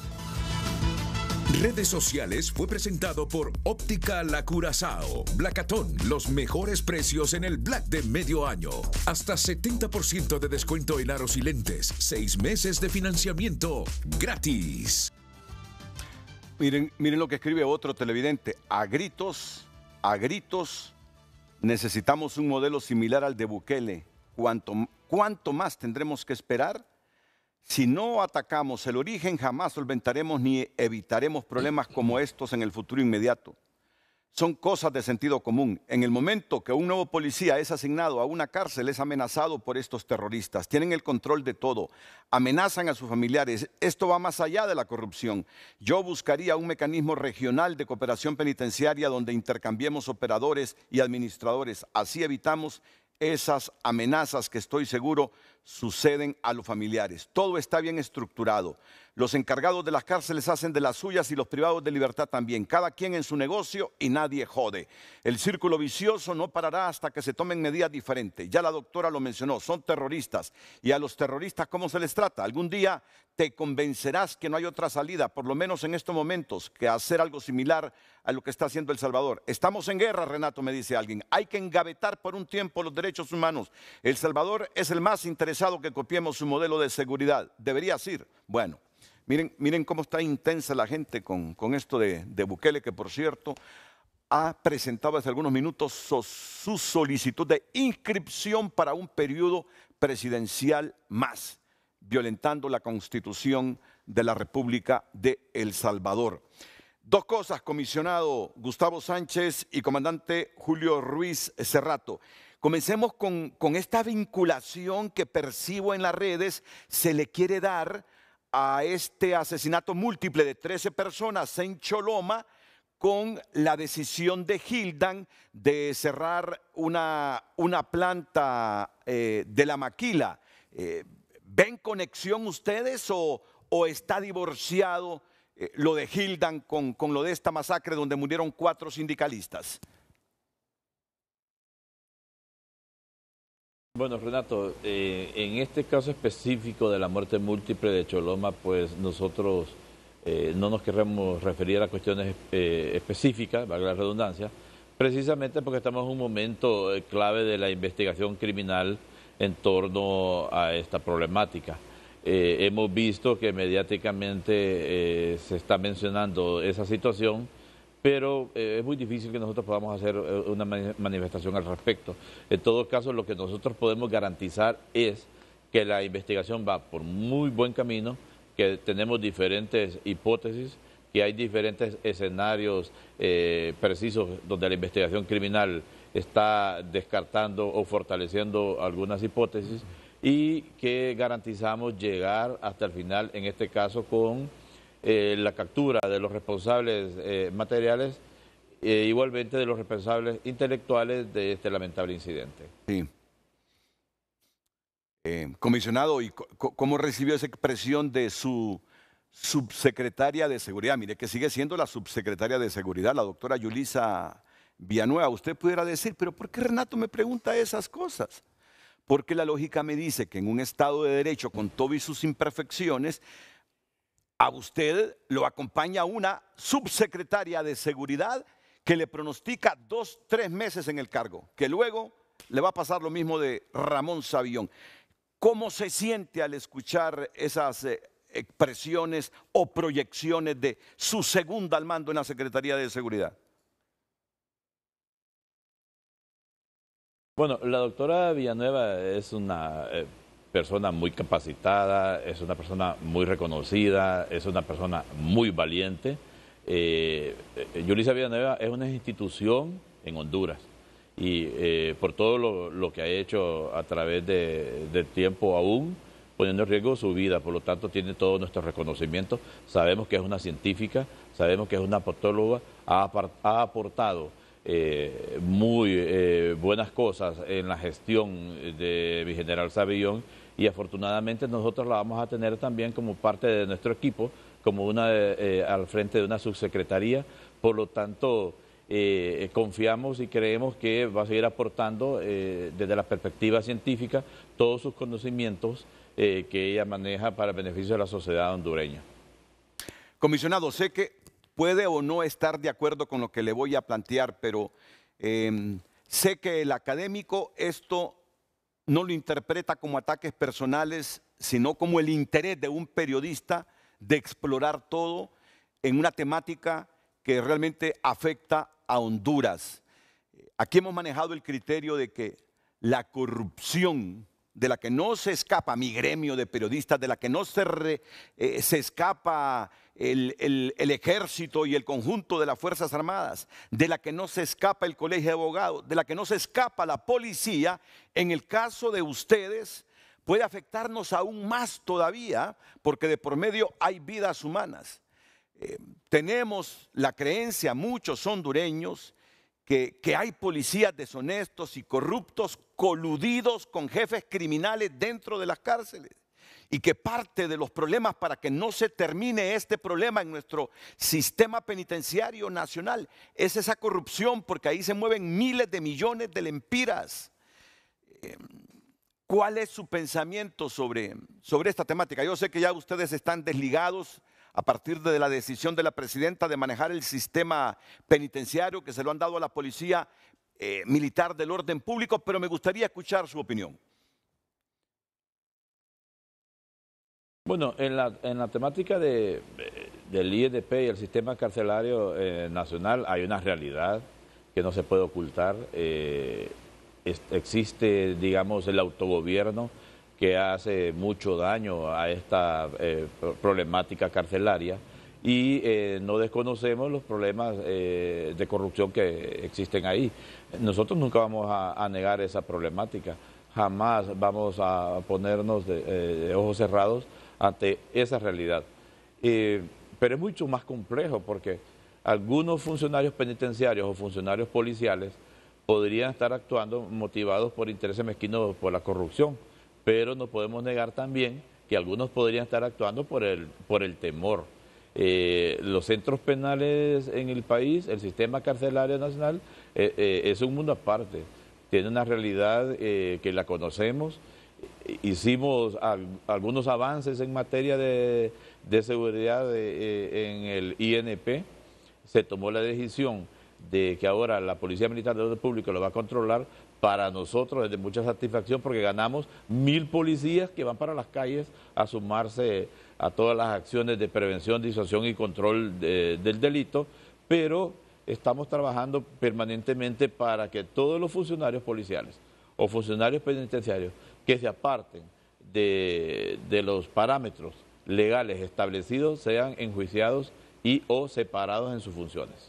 Redes Sociales fue presentado por Óptica La Curazao, Blacatón, los mejores precios en el Black de medio año. Hasta setenta por ciento de descuento en aros y lentes, seis meses de financiamiento gratis. Miren, miren lo que escribe otro televidente, a gritos, a gritos, necesitamos un modelo similar al de Bukele. ¿Cuánto, cuánto más tendremos que esperar? Si no atacamos el origen, jamás solventaremos ni evitaremos problemas como estos en el futuro inmediato. son cosas de sentido común. En el momento que un nuevo policía es asignado a una cárcel, es amenazado por estos terroristas. Tienen el control de todo, amenazan a sus familiares. Esto va más allá de la corrupción. Yo buscaría un mecanismo regional de cooperación penitenciaria donde intercambiemos operadores y administradores. Así evitamos esas amenazas que estoy seguro suceden a los familiares. Todo está bien estructurado. Los encargados de las cárceles hacen de las suyas y los privados de libertad también. Cada quien en su negocio y nadie jode. El círculo vicioso no parará hasta que se tomen medidas diferentes. Ya la doctora lo mencionó, son terroristas. Y a los terroristas, ¿cómo se les trata? Algún día te convencerás que no hay otra salida, por lo menos en estos momentos, que hacer algo similar a lo que está haciendo El Salvador. Estamos en guerra, Renato, me dice alguien. Hay que engavetar por un tiempo los derechos humanos. El Salvador es el más interesado que copiemos su modelo de seguridad. Debería ser. Bueno. Miren, miren cómo está intensa la gente con, con esto de, de Bukele, que por cierto ha presentado hace algunos minutos su, su solicitud de inscripción para un periodo presidencial más, violentando la Constitución de la República de El Salvador. Dos cosas, comisionado Gustavo Sánchez y comandante Julio Ruiz Cerrato. Comencemos con, con esta vinculación que percibo en las redes, se le quiere dar a este asesinato múltiple de trece personas en Choloma con la decisión de Gildan de cerrar una, una planta eh, de la maquila. Eh, ¿Ven conexión ustedes o, o está divorciado eh, lo de Gildan con, con lo de esta masacre donde murieron cuatro sindicalistas? Bueno, Renato, eh, en este caso específico de la muerte múltiple de Choloma, pues nosotros eh, no nos queremos referir a cuestiones eh, específicas, valga la redundancia, precisamente porque estamos en un momento eh, clave de la investigación criminal en torno a esta problemática. Eh, hemos visto que mediáticamente eh, se está mencionando esa situación, pero eh, es muy difícil que nosotros podamos hacer eh, una manifestación al respecto. En todo caso, lo que nosotros podemos garantizar es que la investigación va por muy buen camino, que tenemos diferentes hipótesis, que hay diferentes escenarios eh, precisos donde la investigación criminal está descartando o fortaleciendo algunas hipótesis y que garantizamos llegar hasta el final, en este caso con Eh, la captura de los responsables eh, materiales e eh, igualmente de los responsables intelectuales de este lamentable incidente. Sí. Eh, comisionado, ¿y cómo recibió esa expresión de su subsecretaria de Seguridad? Mire que sigue siendo la subsecretaria de Seguridad, la doctora Yulisa Villanueva. Usted pudiera decir, pero ¿por qué Renato me pregunta esas cosas? Porque la lógica me dice que en un Estado de Derecho, con todo y sus imperfecciones, a usted lo acompaña una subsecretaria de Seguridad que le pronostica dos, tres meses en el cargo, que luego le va a pasar lo mismo de Ramón Sabión. ¿Cómo se siente al escuchar esas eh, expresiones o proyecciones de su segunda al mando en la Secretaría de Seguridad? Bueno, la doctora Villanueva es una eh, persona muy capacitada, es una persona muy reconocida, es una persona muy valiente. Eh, eh, Yulisa Villanueva es una institución en Honduras y eh, por todo lo, lo que ha hecho a través de, del tiempo aún, poniendo en riesgo su vida, por lo tanto tiene todo nuestro reconocimiento. Sabemos que es una científica, sabemos que es una politóloga, ha, ha aportado eh, muy eh, buenas cosas en la gestión de mi general Sabión y afortunadamente nosotros la vamos a tener también como parte de nuestro equipo, como una eh, al frente de una subsecretaría, por lo tanto eh, confiamos y creemos que va a seguir aportando eh, desde la perspectiva científica todos sus conocimientos eh, que ella maneja para el beneficio de la sociedad hondureña. Comisionado, sé que puede o no estar de acuerdo con lo que le voy a plantear, pero eh, sé que el académico esto no lo interpreta como ataques personales, sino como el interés de un periodista de explorar todo en una temática que realmente afecta a Honduras. Aquí hemos manejado el criterio de que la corrupción de la que no se escapa mi gremio de periodistas, de la que no se, re, eh, se escapa el, el, el ejército y el conjunto de las Fuerzas Armadas, de la que no se escapa el colegio de abogados, de la que no se escapa la policía, en el caso de ustedes puede afectarnos aún más todavía, porque de por medio hay vidas humanas. Eh, tenemos la creencia, muchos hondureños, Que, que hay policías deshonestos y corruptos coludidos con jefes criminales dentro de las cárceles y que parte de los problemas para que no se termine este problema en nuestro sistema penitenciario nacional es esa corrupción, porque ahí se mueven miles de millones de lempiras. Eh, ¿Cuál es su pensamiento sobre, sobre esta temática? Yo sé que ya ustedes están desligados a partir de la decisión de la presidenta de manejar el sistema penitenciario, que se lo han dado a la policía eh, militar del orden público, pero me gustaría escuchar su opinión. Bueno, en la, en la temática de, del I N P y el sistema carcelario eh, nacional hay una realidad que no se puede ocultar. Eh, es, existe, digamos, el autogobierno que hace mucho daño a esta eh, problemática carcelaria y eh, no desconocemos los problemas eh, de corrupción que existen ahí. Nosotros nunca vamos a, a negar esa problemática, jamás vamos a ponernos de, eh, de ojos cerrados ante esa realidad. Eh, pero es mucho más complejo porque algunos funcionarios penitenciarios o funcionarios policiales podrían estar actuando motivados por intereses mezquinos por la corrupción, pero no podemos negar también que algunos podrían estar actuando por el, por el temor. Eh, los centros penales en el país, el sistema carcelario nacional, eh, eh, es un mundo aparte, tiene una realidad eh, que la conocemos. Hicimos al, algunos avances en materia de, de seguridad de, eh, en el I N P, se tomó la decisión de que ahora la Policía Militar del Orden Público lo va a controlar. Para nosotros es de mucha satisfacción porque ganamos mil policías que van para las calles a sumarse a todas las acciones de prevención, disuasión y control de, del delito, pero estamos trabajando permanentemente para que todos los funcionarios policiales o funcionarios penitenciarios que se aparten de, de los parámetros legales establecidos sean enjuiciados y o separados en sus funciones.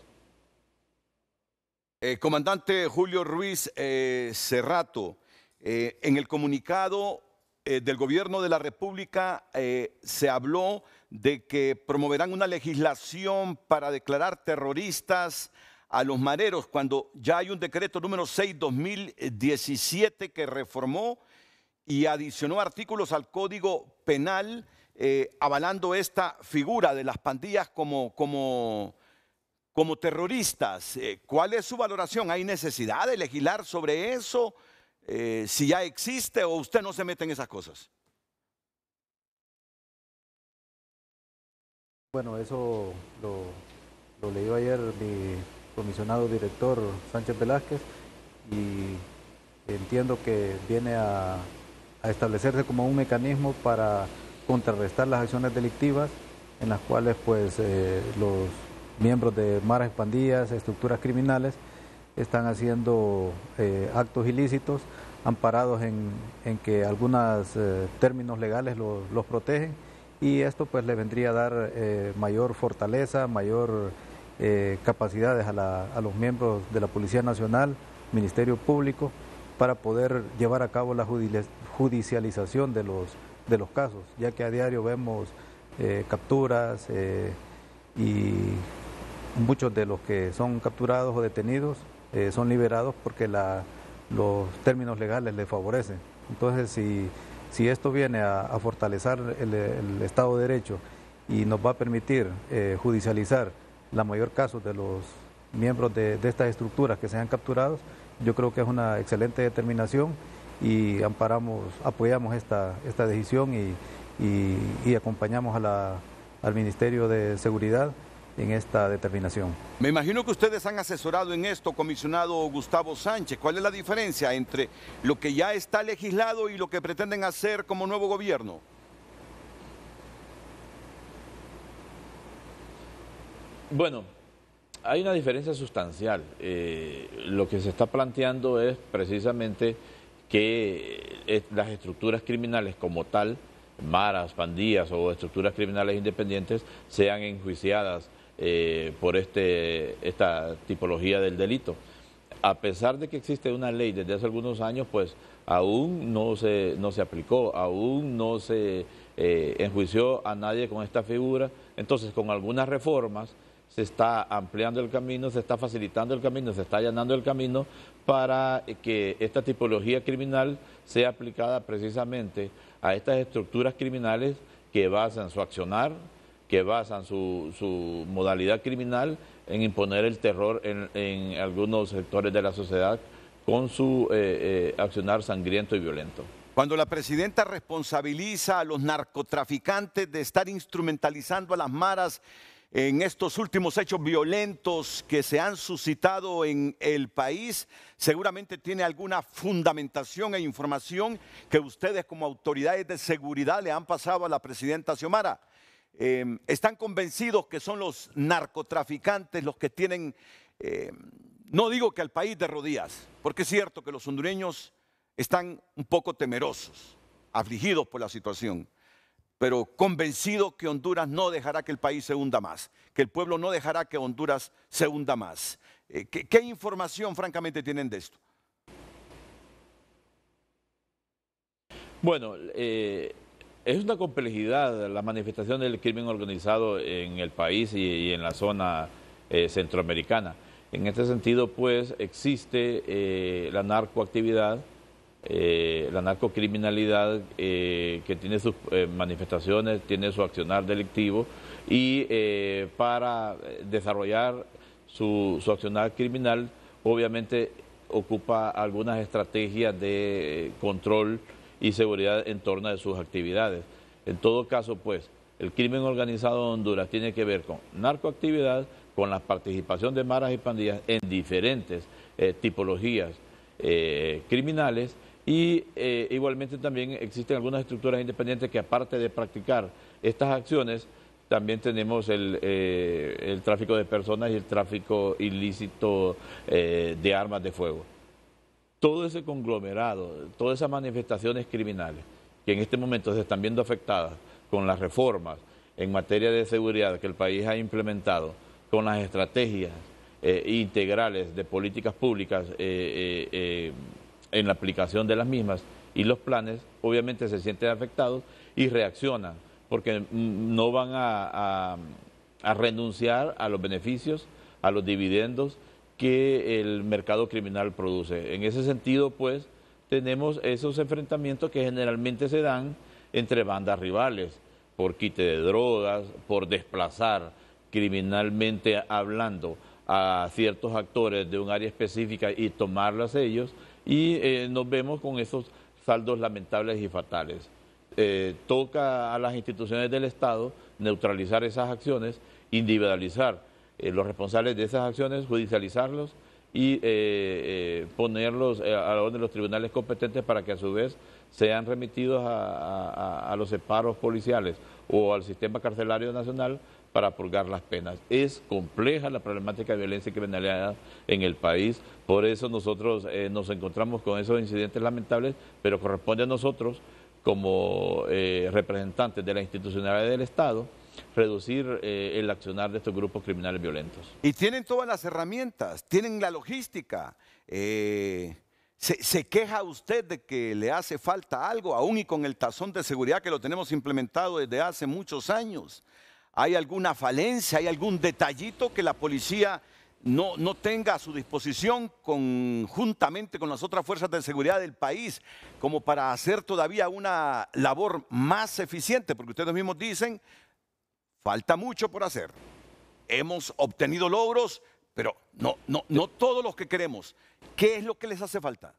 Eh, comandante Julio Ruiz eh, Cerrato, eh, en el comunicado eh, del Gobierno de la República eh, se habló de que promoverán una legislación para declarar terroristas a los mareros, cuando ya hay un decreto número seis dos mil diecisiete que reformó y adicionó artículos al Código Penal eh, avalando esta figura de las pandillas como... como como terroristas. ¿Cuál es su valoración? ¿Hay necesidad de legislar sobre eso? Eh, si ya existe o usted no se mete en esas cosas. Bueno, eso lo, lo leyó ayer mi comisionado director Sánchez Velázquez y entiendo que viene a, a establecerse como un mecanismo para contrarrestar las acciones delictivas en las cuales pues eh, los miembros de maras, pandillas, estructuras criminales están haciendo eh, actos ilícitos amparados en, en que algunos eh, términos legales los, los protegen y esto pues le vendría a dar eh, mayor fortaleza, mayor eh, capacidades a, la, a los miembros de la Policía Nacional, Ministerio Público, para poder llevar a cabo la judicialización de los, de los casos, ya que a diario vemos eh, capturas eh, y muchos de los que son capturados o detenidos eh, son liberados porque la, los términos legales les favorecen. Entonces, si, si esto viene a, a fortalecer el, el Estado de Derecho y nos va a permitir eh, judicializar la mayor caso de los miembros de, de estas estructuras que sean capturados, yo creo que es una excelente determinación y amparamos, apoyamos esta, esta decisión y, y, y acompañamos a la, al Ministerio de Seguridad en esta determinación. Me imagino que ustedes han asesorado en esto, comisionado Gustavo Sánchez. ¿Cuál es la diferencia entre lo que ya está legislado y lo que pretenden hacer como nuevo gobierno? Bueno, hay una diferencia sustancial. Eh, lo que se está planteando es precisamente que eh, las estructuras criminales como tal, maras, pandillas o estructuras criminales independientes, sean enjuiciadas eh, por este, esta tipología del delito. A pesar de que existe una ley desde hace algunos años, pues aún no se, no se aplicó, aún no se eh, enjuició a nadie con esta figura. Entonces, con algunas reformas se está ampliando el camino, se está facilitando el camino, se está allanando el camino para que esta tipología criminal sea aplicada precisamente a estas estructuras criminales que basan su accionar, que basan su, su modalidad criminal en imponer el terror en, en algunos sectores de la sociedad con su eh, eh, accionar sangriento y violento. Cuando la presidenta responsabiliza a los narcotraficantes de estar instrumentalizando a las maras en estos últimos hechos violentos que se han suscitado en el país, seguramente tiene alguna fundamentación e información que ustedes como autoridades de seguridad le han pasado a la presidenta Xiomara. Eh, ¿Están convencidos que son los narcotraficantes los que tienen, eh, no digo que al país de rodillas, porque es cierto que los hondureños están un poco temerosos, afligidos por la situación, pero convencido que Honduras no dejará que el país se hunda más, que el pueblo no dejará que Honduras se hunda más? Eh, ¿qué, ¿Qué información francamente tienen de esto? Bueno, eh, es una complejidad la manifestación del crimen organizado en el país y, y en la zona eh, centroamericana. En este sentido, pues, existe eh, la narcoactividad, Eh, la narcocriminalidad eh, que tiene sus eh, manifestaciones, tiene su accionar delictivo y eh, para desarrollar su, su accionar criminal obviamente ocupa algunas estrategias de control y seguridad en torno a sus actividades. En todo caso, pues, el crimen organizado de Honduras tiene que ver con narcoactividad, con la participación de maras y pandillas en diferentes eh, tipologías eh, criminales. Y eh, igualmente también existen algunas estructuras independientes que, aparte de practicar estas acciones, también tenemos el, eh, el tráfico de personas y el tráfico ilícito eh, de armas de fuego. Todo ese conglomerado, todas esas manifestaciones criminales que en este momento se están viendo afectadas con las reformas en materia de seguridad que el país ha implementado, con las estrategias eh, integrales de políticas públicas eh, eh, eh, en la aplicación de las mismas y los planes, obviamente se sienten afectados y reaccionan, porque no van a, a, a renunciar a los beneficios, a los dividendos que el mercado criminal produce. En ese sentido, pues, tenemos esos enfrentamientos que generalmente se dan entre bandas rivales, por quite de drogas, por desplazar criminalmente hablando a ciertos actores de un área específica y tomarlas ellos, y eh, nos vemos con esos saldos lamentables y fatales. Eh, toca a las instituciones del Estado neutralizar esas acciones, individualizar eh, los responsables de esas acciones, judicializarlos y eh, eh, ponerlos a la orden de los tribunales competentes para que a su vez sean remitidos a, a, a los separos policiales o al sistema carcelario nacional para purgar las penas. Es compleja la problemática de violencia y criminalidad en el país, por eso nosotros eh, nos encontramos con esos incidentes lamentables, pero corresponde a nosotros, como eh, representantes de la institucionalidad del Estado, reducir eh, el accionar de estos grupos criminales violentos. Y tienen todas las herramientas, tienen la logística. Eh, se, ¿Se queja usted de que le hace falta algo, aún y con el tazón de seguridad que lo tenemos implementado desde hace muchos años? ¿Hay alguna falencia, hay algún detallito que la policía no, no tenga a su disposición conjuntamente con las otras fuerzas de seguridad del país como para hacer todavía una labor más eficiente? Porque ustedes mismos dicen, falta mucho por hacer. Hemos obtenido logros, pero no, no, no todos los que queremos. ¿Qué es lo que les hace falta?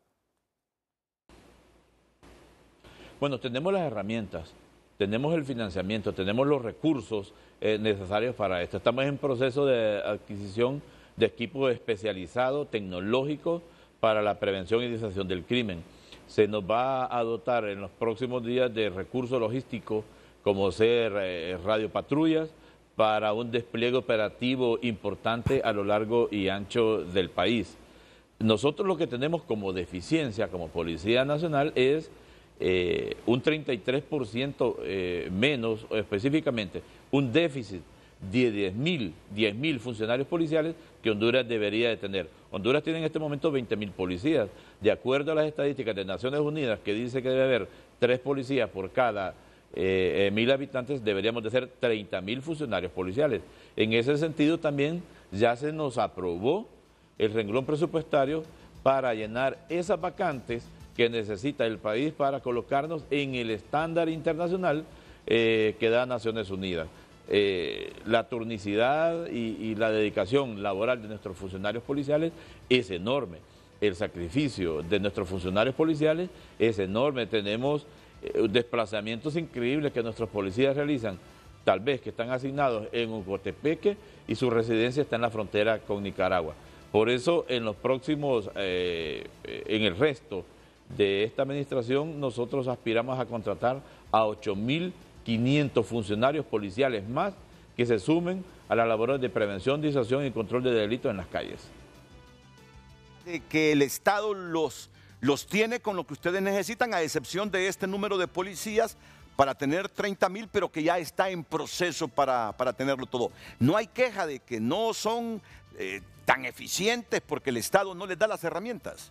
Bueno, tenemos las herramientas, tenemos el financiamiento, tenemos los recursos eh, necesarios para esto. Estamos en proceso de adquisición de equipos especializados, tecnológicos, para la prevención y dissuasión del crimen. Se nos va a dotar en los próximos días de recursos logísticos, como ser eh, radiopatrullas, para un despliegue operativo importante a lo largo y ancho del país. nosotros lo que tenemos como deficiencia como Policía Nacional es eh, un treinta y tres por ciento eh, menos, o específicamente un déficit de diez mil funcionarios policiales que Honduras debería de tener. Honduras tiene en este momento veinte mil policías. De acuerdo a las estadísticas de Naciones Unidas, que dice que debe haber tres policías por cada eh, eh, mil habitantes, deberíamos de ser treinta mil funcionarios policiales. En ese sentido también ya se nos aprobó el renglón presupuestario para llenar esas vacantes que necesita el país para colocarnos en el estándar internacional eh, que da Naciones Unidas. Eh, la turnicidad y, y la dedicación laboral de nuestros funcionarios policiales es enorme. El sacrificio de nuestros funcionarios policiales es enorme. Tenemos eh, desplazamientos increíbles que nuestros policías realizan, tal vez que están asignados en Ocotepeque y su residencia está en la frontera con Nicaragua. Por eso en los próximos, eh, en el resto de esta administración, nosotros aspiramos a contratar a ocho mil quinientos funcionarios policiales más que se sumen a las labores de prevención, disuasión y control de delitos en las calles. De que el Estado los, los tiene con lo que ustedes necesitan, a excepción de este número de policías para tener treinta mil, pero que ya está en proceso para, para tenerlo todo. No hay queja de que no son eh, tan eficientes porque el Estado no les da las herramientas.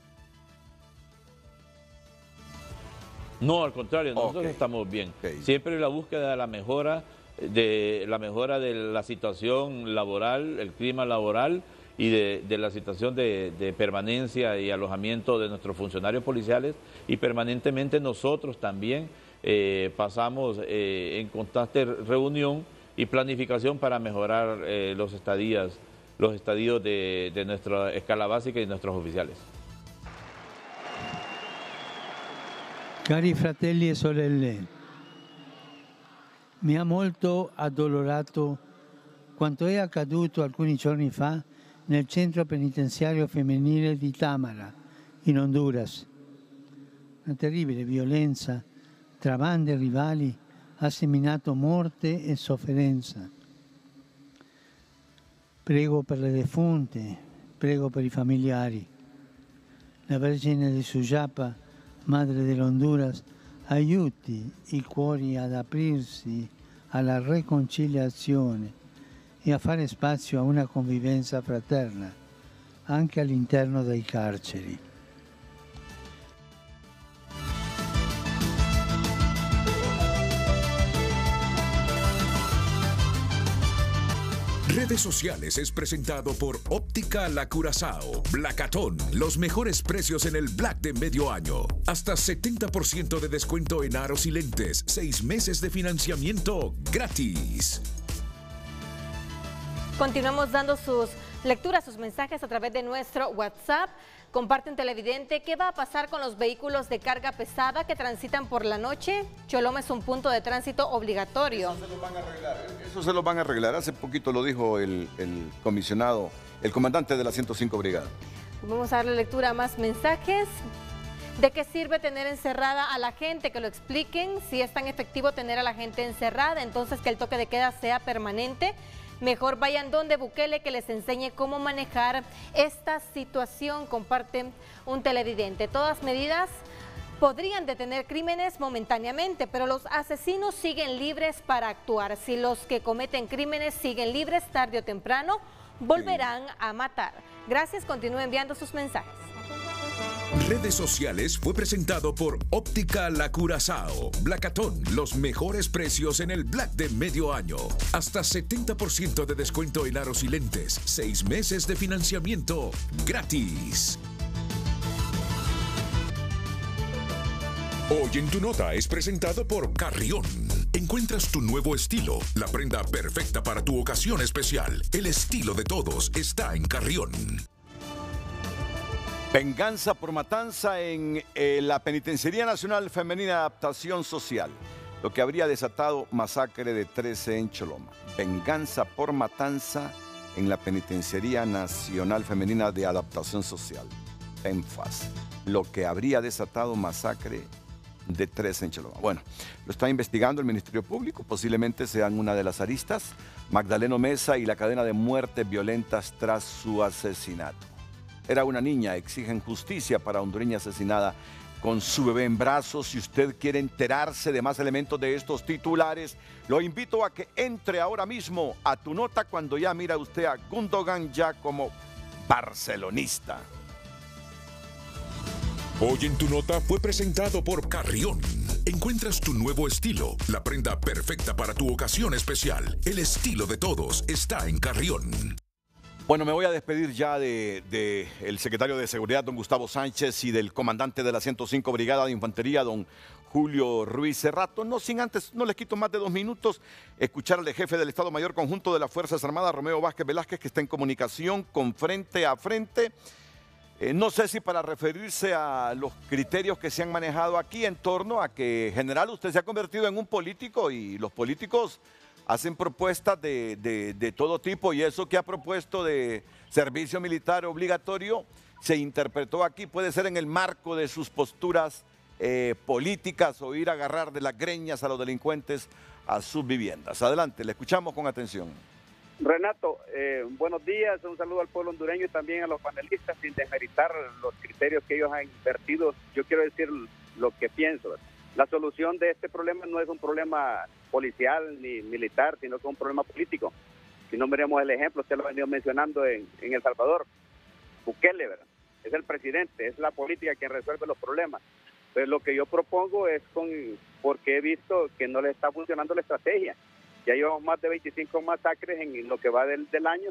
No, al contrario, nosotros okay. estamos bien. Okay. Siempre la búsqueda de la mejora de la mejora de la situación laboral, el clima laboral y de, de la situación de, de permanencia y alojamiento de nuestros funcionarios policiales, y permanentemente nosotros también eh, pasamos eh, en constante reunión y planificación para mejorar eh, los estadías, los estadios de, de nuestra escala básica y de nuestros oficiales. Cari fratelli e sorelle, mi ha molto addolorato quanto è accaduto alcuni giorni fa nel centro penitenziario femminile di Támara, in Honduras. Una terribile violenza tra bande rivali ha seminato morte e sofferenza. Prego per le defunte, prego per i familiari. La Vergine di Suyapa, Madre dell'Honduras, aiuti i cuori ad aprirsi alla riconciliazione e a fare spazio a una convivenza fraterna, anche all'interno dei carceri. Redes Sociales es presentado por Óptica La Curazao. Blacatón, los mejores precios en el Black de medio año. Hasta setenta por ciento de descuento en aros y lentes. Seis meses de financiamiento gratis. Continuamos dando sus lecturas, sus mensajes a través de nuestro WhatsApp. Comparte un televidente, ¿qué va a pasar con los vehículos de carga pesada que transitan por la noche? Choloma es un punto de tránsito obligatorio. Eso se lo van a arreglar, eso se lo van a arreglar. Hace poquito lo dijo el, el comisionado, el comandante de la ciento cinco Brigada. Vamos a darle lectura a más mensajes. ¿De qué sirve tener encerrada a la gente? Que lo expliquen. Si es tan efectivo tener a la gente encerrada, entonces que el toque de queda sea permanente. Mejor vayan donde Bukele, que les enseñe cómo manejar esta situación. Comparten un televidente. Todas medidas podrían detener crímenes momentáneamente, pero los asesinos siguen libres para actuar. Si los que cometen crímenes siguen libres, tarde o temprano volverán a matar. Gracias, continúen enviando sus mensajes. Redes Sociales fue presentado por Óptica La Curazao. Blacatón, los mejores precios en el Black de medio año. Hasta setenta por ciento de descuento en aros y lentes. Seis meses de financiamiento gratis. Hoy en tu nota es presentado por Carrión. Encuentras tu nuevo estilo, la prenda perfecta para tu ocasión especial. El estilo de todos está en Carrión. Venganza por matanza en eh, la Penitenciaría Nacional Femenina de Adaptación Social, lo que habría desatado masacre de trece en Choloma. Venganza por matanza en la Penitenciaría Nacional Femenina de Adaptación Social, PENFAS, lo que habría desatado masacre de trece en Choloma. Bueno, lo está investigando el Ministerio Público, posiblemente sean una de las aristas, Magdaleno Mesa y la cadena de muertes violentas tras su asesinato. era una niña. Exigen justicia para hondureña asesinada con su bebé en brazos. Si usted quiere enterarse de más elementos de estos titulares, lo invito a que entre ahora mismo a Tu Nota cuando ya mira usted a Gundogan ya como barcelonista. Hoy en Tu Nota fue presentado por Carrión. Encuentras tu nuevo estilo, la prenda perfecta para tu ocasión especial. El estilo de todos está en Carrión. Bueno, me voy a despedir ya de, de el secretario de Seguridad, don Gustavo Sánchez, y del comandante de la ciento cinco Brigada de Infantería, don Julio Ruiz Cerrato. No sin antes, no les quito más de dos minutos, escuchar al jefe del Estado Mayor Conjunto de las Fuerzas Armadas, Romeo Vázquez Velázquez, que está en comunicación con Frente a Frente. Eh, no sé si para referirse a los criterios que se han manejado aquí en torno a que, general, usted se ha convertido en un político y los políticos hacen propuestas de, de, de todo tipo, y eso que ha propuesto de servicio militar obligatorio se interpretó aquí, puede ser en el marco de sus posturas eh, políticas o ir a agarrar de las greñas a los delincuentes a sus viviendas. Adelante, le escuchamos con atención. Renato, eh, buenos días, un saludo al pueblo hondureño y también a los panelistas, sin desmeritar los criterios que ellos han invertido. Yo quiero decir lo que pienso. La solución de este problema no es un problema policial ni militar, sino que es un problema político. Si no miremos el ejemplo, usted lo ha venido mencionando en, en El Salvador, Bukele, ¿verdad? Es el presidente, es la política quien resuelve los problemas. Entonces lo que yo propongo es con, porque he visto que no le está funcionando la estrategia. Ya llevamos más de veinticinco masacres en lo que va del, del año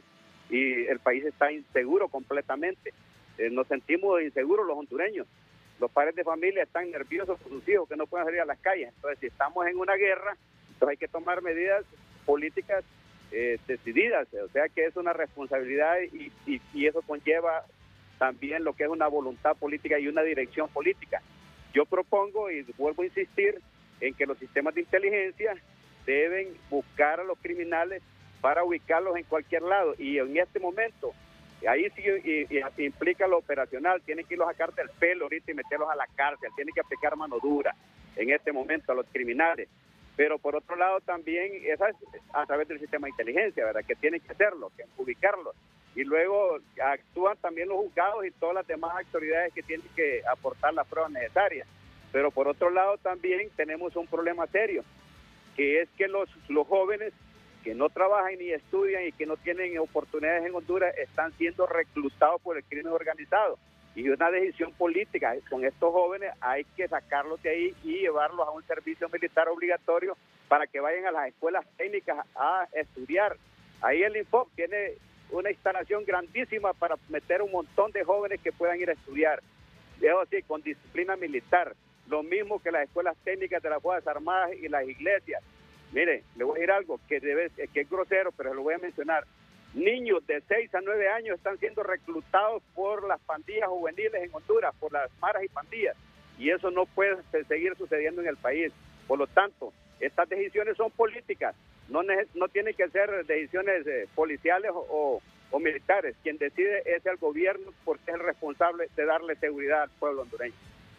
y el país está inseguro completamente. Eh, nos sentimos inseguros los hondureños. Los padres de familia están nerviosos por sus hijos que no pueden salir a las calles. Entonces, si estamos en una guerra, entonces hay que tomar medidas políticas eh, decididas. O sea que es una responsabilidad y, y, y eso conlleva también lo que es una voluntad política y una dirección política. Yo propongo y vuelvo a insistir en que los sistemas de inteligencia deben buscar a los criminales para ubicarlos en cualquier lado. Y en este momento, ahí sí y, y implica lo operacional, tienen que irlos a sacar del pelo ahorita y meterlos a la cárcel, tienen que aplicar mano dura en este momento a los criminales. Pero por otro lado también, esa es a través del sistema de inteligencia, ¿verdad? Que tienen que hacerlo, que ubicarlos. Y luego actúan también los juzgados y todas las demás autoridades que tienen que aportar las pruebas necesarias. Pero por otro lado también tenemos un problema serio, que es que los, los jóvenes que no trabajan ni estudian y que no tienen oportunidades en Honduras están siendo reclutados por el crimen organizado. Y una decisión política con estos jóvenes hay que sacarlos de ahí y llevarlos a un servicio militar obligatorio para que vayan a las escuelas técnicas a estudiar. Ahí el INFOP tiene una instalación grandísima para meter un montón de jóvenes que puedan ir a estudiar. Eso sí, con disciplina militar. Lo mismo que las escuelas técnicas de las Fuerzas Armadas y las iglesias. Mire, le voy a decir algo que, debe, que es grosero, pero lo voy a mencionar. Niños de seis a nueve años están siendo reclutados por las pandillas juveniles en Honduras, por las maras y pandillas. Y eso no puede seguir sucediendo en el país. Por lo tanto, estas decisiones son políticas. No, no tienen que ser decisiones eh, policiales o, o, o militares. Quien decide es el gobierno porque es el responsable de darle seguridad al pueblo hondureño.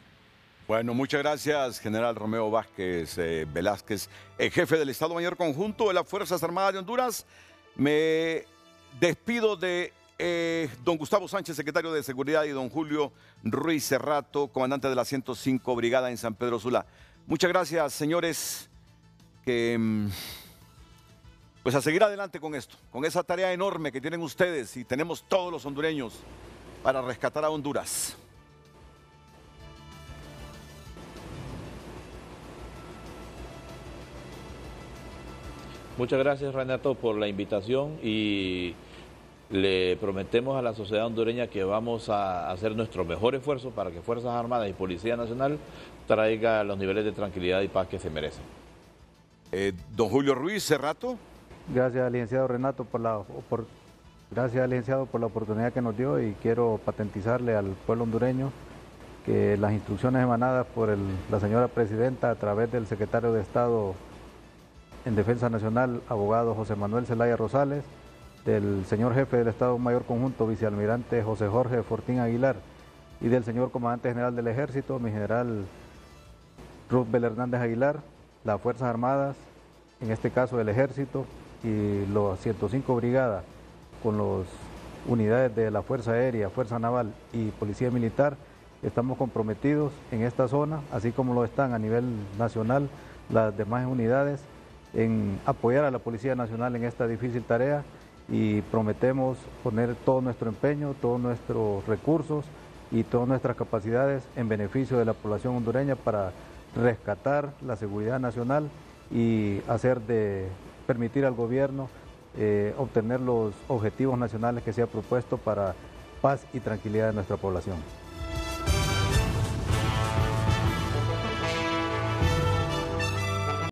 Bueno, muchas gracias, general Romeo Vázquez eh, Velázquez, el jefe del Estado Mayor Conjunto de las Fuerzas Armadas de Honduras. Me despido de eh, don Gustavo Sánchez, secretario de Seguridad, y don Julio Ruiz Cerrato, comandante de la ciento cinco Brigada en San Pedro Sula. Muchas gracias, señores, que pues a seguir adelante con esto, con esa tarea enorme que tienen ustedes y tenemos todos los hondureños para rescatar a Honduras. Muchas gracias, Renato, por la invitación y le prometemos a la sociedad hondureña que vamos a hacer nuestro mejor esfuerzo para que Fuerzas Armadas y Policía Nacional traiga los niveles de tranquilidad y paz que se merecen. Eh, don Julio Ruiz Cerrato. Gracias, licenciado Renato, por la, por, gracias, licenciado, por la oportunidad que nos dio, y quiero patentizarle al pueblo hondureño que las instrucciones emanadas por el, la señora presidenta a través del secretario de Estado en Defensa Nacional, abogado José Manuel Zelaya Rosales, del señor jefe del Estado Mayor Conjunto, vicealmirante José Jorge Fortín Aguilar, y del señor comandante general del Ejército, mi general Rubel Hernández Aguilar, las Fuerzas Armadas, en este caso el Ejército, y los ciento cinco Brigadas, con los unidades de la Fuerza Aérea, Fuerza Naval y Policía Militar, estamos comprometidos en esta zona, así como lo están a nivel nacional las demás unidades, en apoyar a la Policía Nacional en esta difícil tarea, y prometemos poner todo nuestro empeño, todos nuestros recursos y todas nuestras capacidades en beneficio de la población hondureña para rescatar la seguridad nacional y hacer de permitir al gobierno eh, obtener los objetivos nacionales que se ha propuesto para paz y tranquilidad de nuestra población.